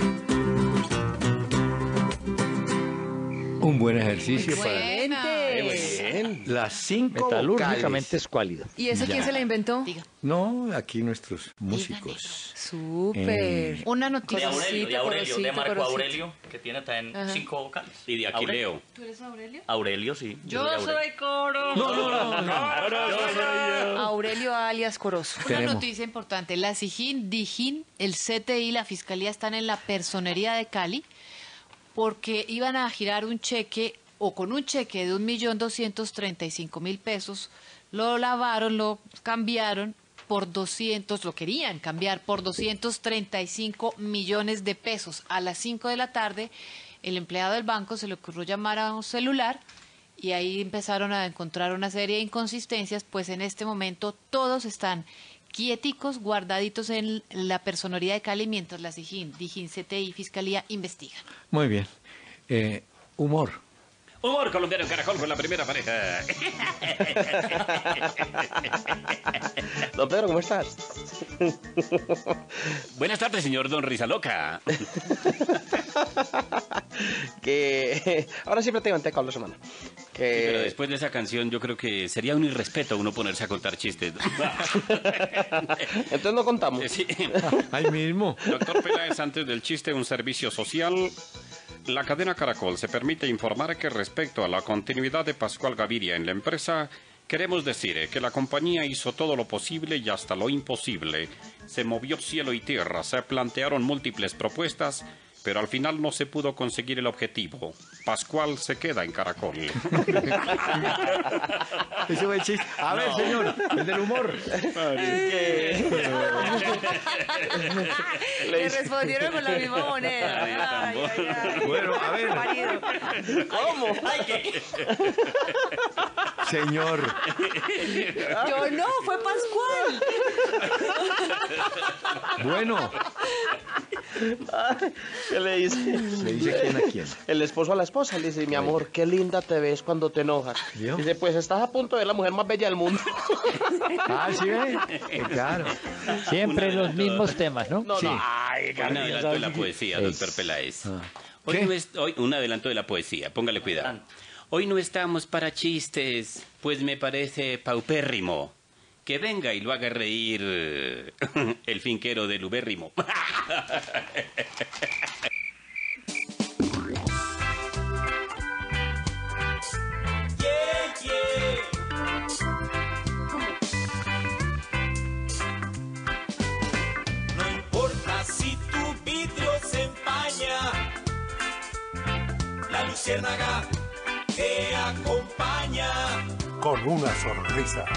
Un buen ejercicio Muy buena. Las 5 Metalúrgicamente escuálido. ¿Y eso quién se la inventó? No, aquí nuestros músicos. Súper. Una De noticia. Aurelio, de Marco corocito. Aurelio, que tiene también Ajá. 5 vocales. Y de Aurelio. Aquileo. ¿Tú eres Aurelio? Aurelio, sí. Yo de Aurelio. soy Coro. Aurelio alias Corozo. Una noticia importante. La SIJIN, DIJIN, el CTI, la Fiscalía están en la Personería de Cali porque iban a girar un cheque o con un cheque de 1.235.000 pesos, lo lavaron, lo cambiaron por 200, lo querían cambiar por 235 millones de pesos. A las 5 de la tarde, el empleado del banco se le ocurrió llamar a un celular y ahí empezaron a encontrar una serie de inconsistencias, pues en este momento todos están quieticos, guardaditos en la Personería de Cali, mientras la SIJIN, DIJIN, CTI y Fiscalía investigan. Muy bien. Humor. Humor colombiano en Caracol con la primera pareja. Don Pedro, ¿cómo estás? Buenas tardes, señor Don Rizaloca. Que ahora sí prácticamente acabó la semana. Que... Sí, pero después de esa canción yo creo que sería un irrespeto uno ponerse a contar chistes. Entonces no contamos. Sí. Ahí mismo. Doctor Peláez, antes del chiste, un servicio social. La cadena Caracol se permite informar que respecto a la continuidad de Pascual Gaviria en la empresa, queremos decir que la compañía hizo todo lo posible y hasta lo imposible. Se movió cielo y tierra, se plantearon múltiples propuestas, pero al final no se pudo conseguir el objetivo. Pascual se queda en Caracol. Ese fue el chiste. A ver, señor, el del humor. Le respondieron con la misma moneda. Bueno, a ver. ¿Cómo? Señor. Yo no, fue Pascual. Bueno. ¿Qué le dice? ¿Le dice quién a quién? El esposo a la esposa le dice, mi amor, qué linda te ves cuando te enojas. ¿Vio? Dice, pues estás a punto de ver la mujer más bella del mundo. Ah, ¿sí ve? Claro. Siempre los mismos temas, ¿no? No, Sí. no, ay, Un adelanto de la poesía, doctor Peláez. Hoy un adelanto de la poesía, póngale cuidado. Hoy no estamos para chistes, pues me parece paupérrimo. Que venga y lo haga reír el finquero del ubérrimo. No importa si tu vidrio se empaña, la luciérnaga te acompaña. Con una sonrisa.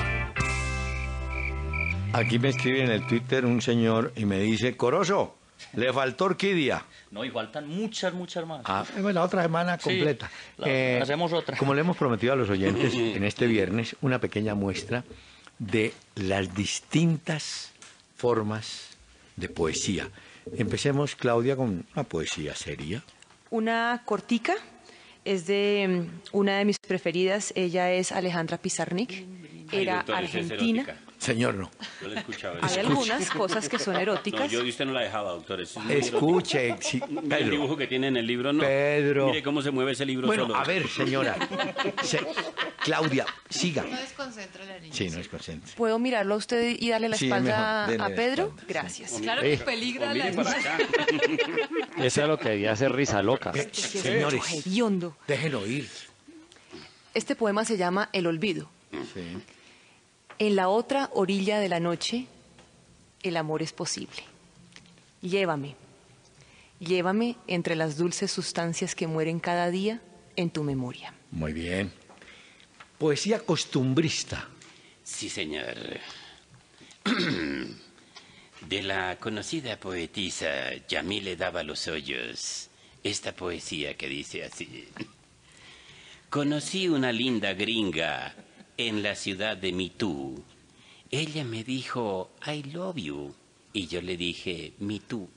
Aquí me escribe en el Twitter un señor y me dice, Corozo, le faltó orquídea. No, y faltan muchas más. Ah, bueno, la otra semana completa. Hacemos otra. Como le hemos prometido a los oyentes en este viernes, una pequeña muestra de las distintas formas de poesía. Empecemos, Claudia, con una poesía seria. Una cortica es de una de mis preferidas. Ella es Alejandra Pizarnik. Era argentina. Señor, no. Yo la escuchaba. Hay algunas cosas que son eróticas. No, yo usted no la dejaba, doctor. Escuche, sí, El Pedro. dibujo que tiene en el libro, no. Pedro. Mire cómo se mueve ese libro Bueno, solo. a ver, señora. Claudia, siga. No desconcentra la niña. Sí, no es consciente. ¿Puedo mirarlo a usted y darle la Sí, espalda mejor, denle a la Pedro? espalda, Gracias. Claro que peligra la niña. Eso es lo que debía hacer risa loca. Señores, Hediondo. déjenlo ir. Este poema se llama El olvido. Sí. En la otra orilla de la noche, el amor es posible. Llévame, llévame entre las dulces sustancias que mueren cada día en tu memoria. Muy bien. Poesía costumbrista. Sí, señor. De la conocida poetisa Yamile Dávalos Hoyos, esta poesía que dice así. Conocí una linda gringa en la ciudad de Mitú. Ella me dijo, I love you. Y yo le dije, me too.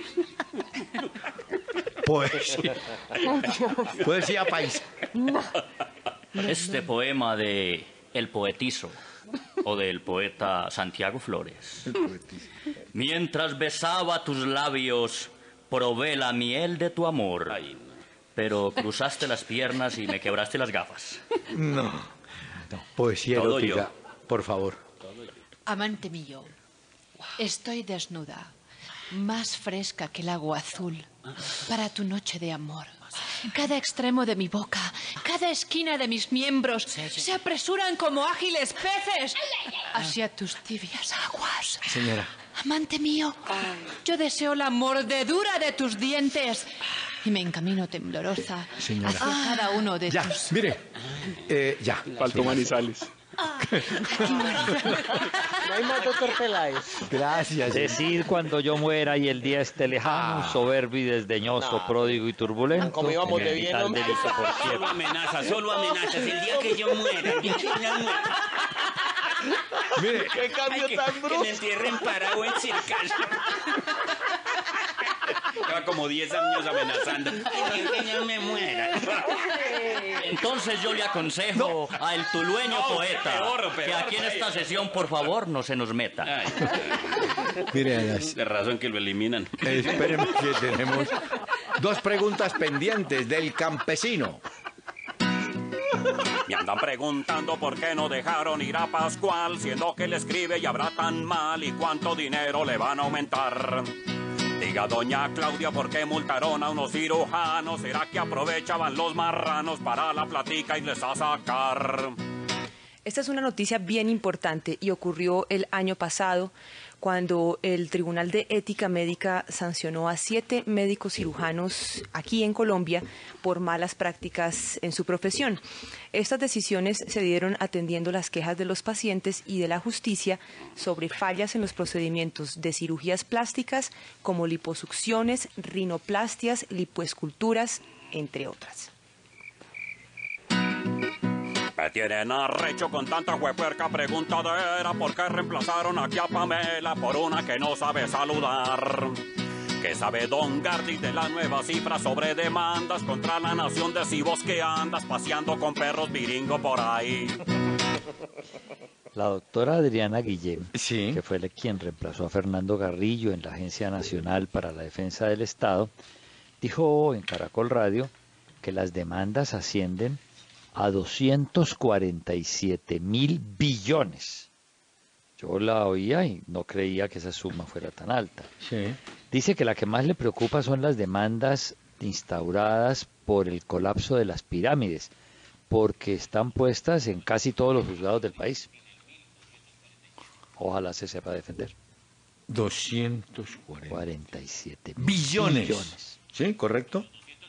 Poesía paisa. Este poema de El Poetizo, o del poeta Santiago Flores. Mientras besaba tus labios, probé la miel de tu amor. Pero cruzaste las piernas y me quebraste las gafas. No. Poesía Todo erótica, por favor. Amante mío, estoy desnuda, más fresca que el agua azul, para tu noche de amor. Cada extremo de mi boca, cada esquina de mis miembros se apresuran como ágiles peces hacia tus tibias aguas. Señora. Amante mío, yo deseo la mordedura de tus dientes y me encamino temblorosa Señora. hacia cada uno de Ya, tus... mire. Ya. Faltó Manizales. No hay más, doctor Peláez. Gracias. Decid cuando yo muera y el día esté lejano, soberbio y desdeñoso, pródigo y turbulento. Como íbamos en de el bien, vital hombre. delito por Solo siempre. amenazas, solo amenazas. El día que yo muera, el día que yo muera. Mire, ¡Qué cambio Ay, tan que brusco! me entierren parado en circal. Lleva como 10 años amenazando. Ay, que yo me muera. Entonces yo le aconsejo al tulueño poeta que aquí en esta sesión, por favor, no se nos meta. Ay, mire. de razón que lo eliminan. Espérenme que tenemos 2 preguntas pendientes del campesino. Me andan preguntando por qué no dejaron ir a Pascual, siendo que le escribe y habrá tan mal y cuánto dinero le van a aumentar. Diga doña Claudia por qué multaron a unos cirujanos, será que aprovechaban los marranos para la platica y les a sacar. Esta es una noticia bien importante y ocurrió el año pasado cuando el Tribunal de Ética Médica sancionó a 7 médicos cirujanos aquí en Colombia por malas prácticas en su profesión. Estas decisiones se dieron atendiendo las quejas de los pacientes y de la justicia sobre fallas en los procedimientos de cirugías plásticas como liposucciones, rinoplastias, lipoesculturas, entre otras. Me tienen arrecho con tanta huepuerca preguntadera. ¿Por qué reemplazaron aquí a Pamela por una que no sabe saludar? ¿Qué sabe Don Gardi de la nueva cifra sobre demandas contra la nación de cibos que andas paseando con perros viringo por ahí? La doctora Adriana Guillén, que fue quien reemplazó a Fernando Garrillo en la Agencia Nacional para la Defensa del Estado, dijo en Caracol Radio que las demandas ascienden a 247.000 billones. Yo la oía y no creía que esa suma fuera tan alta. Sí. Dice que la que más le preocupa son las demandas instauradas por el colapso de las pirámides, porque están puestas en casi todos los juzgados del país. Ojalá se sepa defender. 247 billones. ¿Sí? ¿Correcto?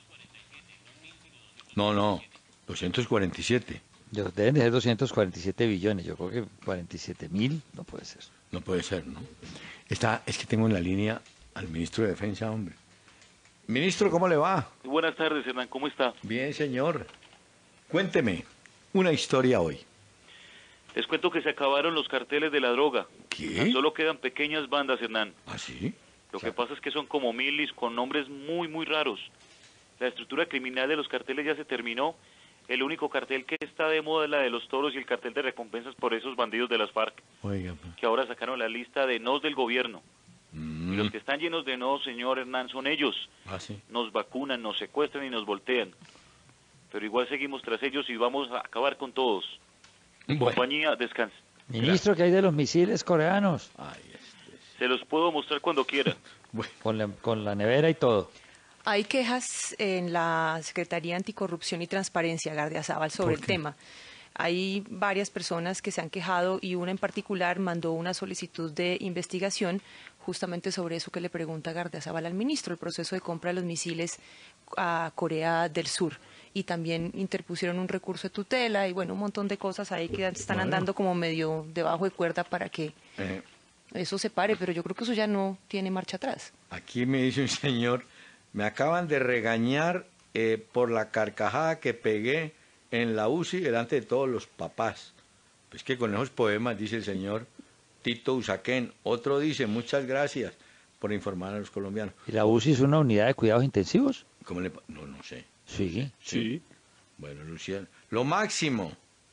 No, 247. Deben de ser 247 billones. Yo creo que 47.000 no puede ser. No puede ser, ¿no? Es que tengo en la línea al ministro de Defensa, hombre. Ministro, ¿cómo le va? Buenas tardes, Hernán. ¿Cómo está? Bien, señor. Cuénteme una historia hoy. Les cuento que se acabaron los carteles de la droga. ¿Qué? Solo quedan pequeñas bandas, Hernán. ¿Ah, sí? Lo que pasa es que son como milis con nombres muy, muy raros. La estructura criminal de los carteles ya se terminó. El único cartel que está de moda es la de los toros y el cartel de recompensas por esos bandidos de las FARC. Oiga, que ahora sacaron la lista de nos del gobierno. Y los que están llenos de nos, señor Hernán, son ellos. Ah, sí. Nos vacunan, nos secuestran y nos voltean. Pero igual seguimos tras ellos y vamos a acabar con todos. Compañía, descanse. Ministro, ¿qué hay de los misiles coreanos? Se los puedo mostrar cuando quiera. Con la nevera y todo. Hay quejas en la Secretaría Anticorrupción y Transparencia, Gardiazabal, sobre el tema. Hay varias personas que se han quejado y una en particular mandó una solicitud de investigación justamente sobre eso que le pregunta Gardiazabal al ministro, el proceso de compra de los misiles a Corea del Sur. Y también interpusieron un recurso de tutela y bueno, un montón de cosas ahí que están andando como medio debajo de cuerda para que eso se pare, pero yo creo que eso ya no tiene marcha atrás. Aquí me dice un señor, me acaban de regañar por la carcajada que pegué en la UCI delante de todos los papás. Pues que con esos poemas, dice el señor Tito Usaquén. Otro dice, muchas gracias por informar a los colombianos. ¿Y la UCI es una unidad de cuidados intensivos? ¿Cómo le no sé. Sí. Bueno, Luciano. Lo máximo.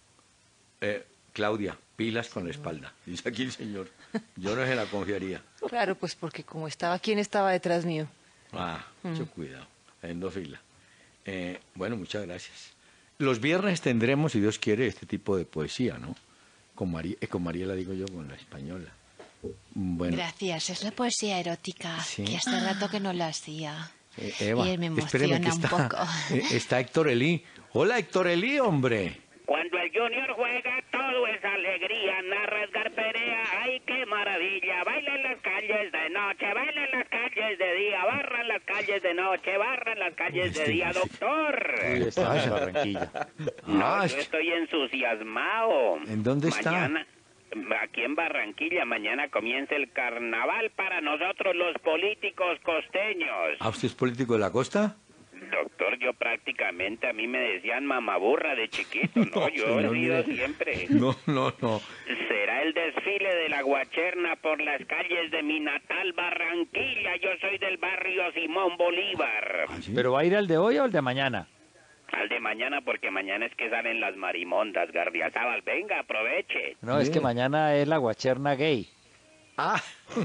Claudia, pilas con la espalda. Dice aquí el señor. Yo no se la confiaría. Claro, pues porque como estaba, ¿quién estaba detrás mío? Mucho cuidado. En dos filas. Bueno, muchas gracias. Los viernes tendremos, si Dios quiere, este tipo de poesía, ¿no? Con Mariela, digo yo, con la española. Bueno. Gracias, es la poesía erótica, que hace rato que no la hacía. Eva, y me emociona un poco. Está Héctor Elí. Hola, Héctor Elí, hombre. Cuando el Junior juega, todo es alegría. Narra Edgar Perea, ¡ay, qué maravilla! Baila en las calles de noche, baila en las calles de día, barra en las calles de noche, barra en las calles de día, doctor. Estás en Barranquilla. No, yo estoy entusiasmado. ¿En dónde está? Aquí en Barranquilla, mañana comienza el carnaval para nosotros los políticos costeños. ¿Ah, usted es político de la costa? Doctor, yo prácticamente, a mí me decían mamaburra de chiquito, ¿no? Yo he sido siempre. No. Será el desfile de la guacherna por las calles de mi natal Barranquilla. Yo soy del barrio Simón Bolívar. ¿Ah, sí? ¿Pero va a ir al de hoy o al de mañana? Al de mañana, porque mañana es que salen las marimondas, Gardiazabal. Venga, aproveche. No, es que mañana es la guacherna gay. ¡Ah!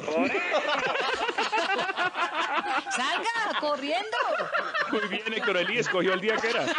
¡Salga, corriendo! Muy bien, Héctor Elí escogió el día que era.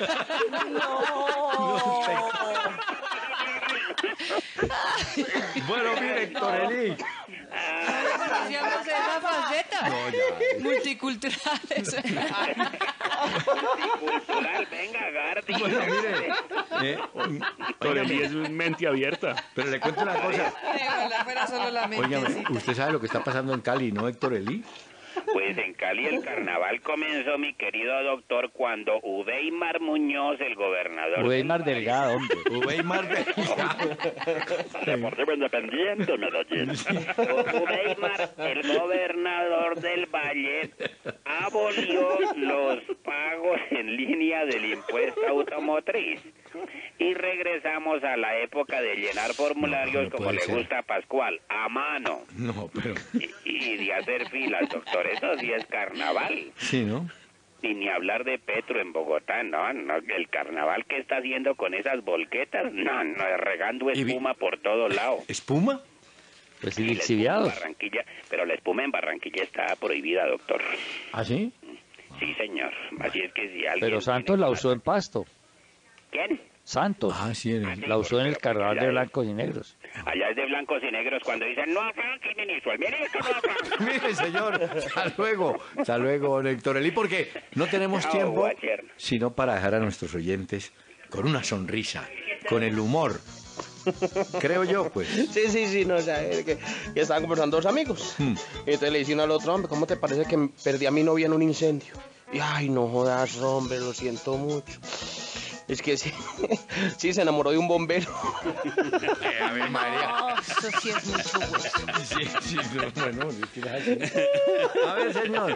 Bueno, mire, Héctor Elí. Apreciamos esa faceta. Multicultural. Multicultural, venga, Bueno, mire, Torelli es mente abierta. Pero le cuento una cosa. Ojalá fuera solo la mente. Oiga, ¿usted sabe lo que está pasando en Cali, no, Héctor Elí? Pues en Cali el carnaval comenzó, mi querido doctor, cuando Uveimar Muñoz, el gobernador... Uveimar Delgado, hombre. Uveimar Delgado. Deportivo Independiente, Medellín. Uveimar, el gobernador del Valle, abolió los pagos en línea del impuesto automotriz. Y regresamos a la época de llenar formularios como le gusta a Pascual, a mano. No, pero... Y de hacer filas, doctor. Eso sí es carnaval. Sí, ¿no? Y ni hablar de Petro en Bogotá, no, el carnaval que está haciendo con esas volquetas, no, regando espuma por todo lado. ¿Espuma? Pues sí, exhibiados. Barranquilla, pero la espuma en Barranquilla está prohibida, doctor. ¿Ah, sí? Sí, señor. Así es que si alguien... Pero Santos la usó en Pasto. ¿Quién? Santos. Ah, sí, la usó en el carnaval de blancos y negros. Allá es de blancos y negros cuando dicen, no Frank, ministro, mire esto, no Frank. Mire, señor, hasta luego, Héctor Elí, porque no tenemos tiempo sino para dejar a nuestros oyentes con una sonrisa, con el humor. Creo yo, pues. Sí, no, o sea, que estaban conversando dos amigos. Y entonces le dice uno al otro, hombre, ¿cómo te parece que perdí a mi novia en un incendio? Y, ay, no jodas, hombre, lo siento mucho. Es que sí, sí, se enamoró de un bombero. A ver, María. No, eso sí es mucho hueso. Sí, bueno, a ver, señor.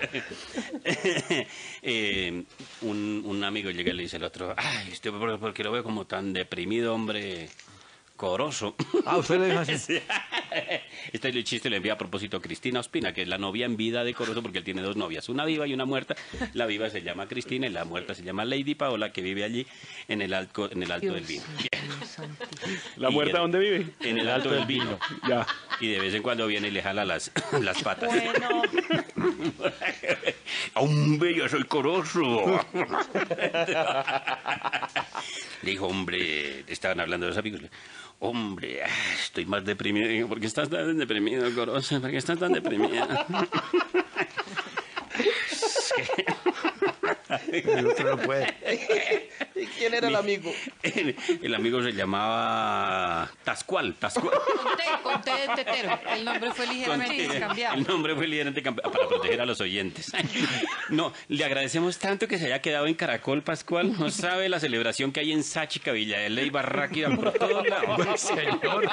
Un amigo llega y le dice al otro, ay, usted, ¿por qué lo veo como tan deprimido, hombre? Coroso. Ah, usted le dijo así. Sí. Este chiste lo envía a propósito a Cristina Ospina, que es la novia en vida de Coroso, porque él tiene dos novias, una viva y una muerta. La viva se llama Cristina y la muerta se llama Lady Paola, que vive allí en el Alto del Vino. ¿La muerta dónde vive? En el Alto del Vino. Ya. Y de vez en cuando viene y le jala las patas. Bueno. Hombre, yo soy Coroso. Le dijo, hombre, estaban hablando de los amigos. Hombre, estoy más deprimido. Digo, ¿por qué estás tan deprimido, Coroso? ¿Por qué estás tan deprimido? El otro no puede. ¿Y quién era el amigo? El amigo se llamaba Tascual. Con T de tetero. El nombre fue ligeramente cambiado. El nombre fue ligeramente cambiado para proteger a los oyentes. No, le agradecemos tanto que se haya quedado en Caracol, Pascual. No sabe la celebración que hay en Sáchica, Villadella y Barráquira por todos lados. Buen señor.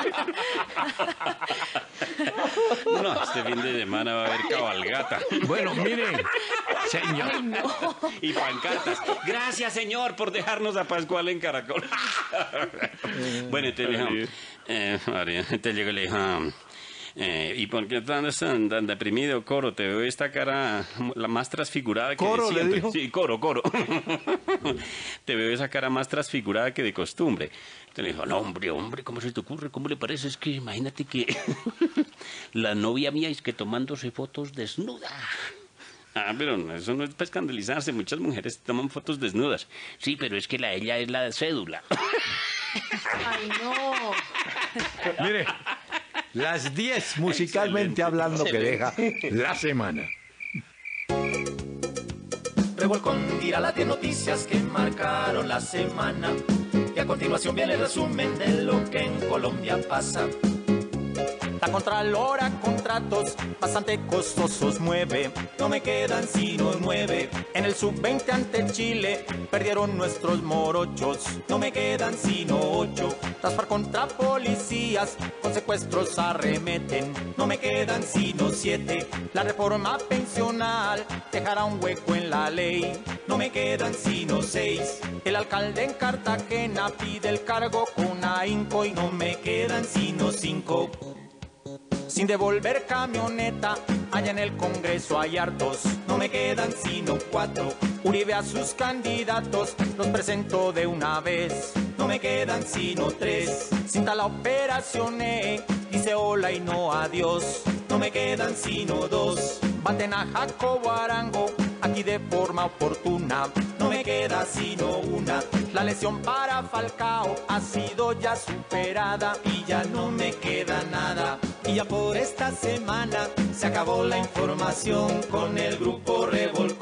No, este fin de semana va a haber cabalgata. Bueno, mire, señor. Ay, no. Y pancartas. Gracias, señor, por dejarnos a Pascual en Caracol. Bueno, entonces le dijo, entonces llegó y le dijo, ¿y por qué estás tan deprimido, Coro? Te veo esta cara la más transfigurada que ¿Coro, de siempre. le dijo? Sí, Coro. Te veo esa cara más transfigurada que de costumbre. Entonces le dijo, no, hombre, ¿cómo se te ocurre? ¿Cómo le parece? Es que imagínate que la novia mía es que tomándose fotos desnuda. Ah, pero eso no es para escandalizarse. Muchas mujeres toman fotos desnudas. Sí, pero es que ella es la cédula. Ay, no. Mire, las 10 musicalmente hablando que deja la semana. Revolcón dirá las 10 noticias que marcaron la semana. Y a continuación viene el resumen de lo que en Colombia pasa. La Contralora contratos bastante costosos mueve. No me quedan sino 9. En el sub-20 ante Chile perdieron nuestros morochos. No me quedan sino 8. Traspar contra policías, con secuestros arremeten. No me quedan sino 7. La reforma pensional dejará un hueco en la ley. No me quedan sino 6. El alcalde en Cartagena pide el cargo con ahínco y no me quedan sino 5. Sin devolver camioneta, allá en el Congreso hay hartos, no me quedan sino 4. Uribe a sus candidatos los presentó de una vez, no me quedan sino 3. Cinta la operación dice hola y no adiós, no me quedan sino 2. Baten a Jacobo Arango, aquí de forma oportuna, no me queda sino 1. La lesión para Falcao ha sido ya superada y ya no me queda nada. Y ya por esta semana se acabó la información con el grupo Revolcón.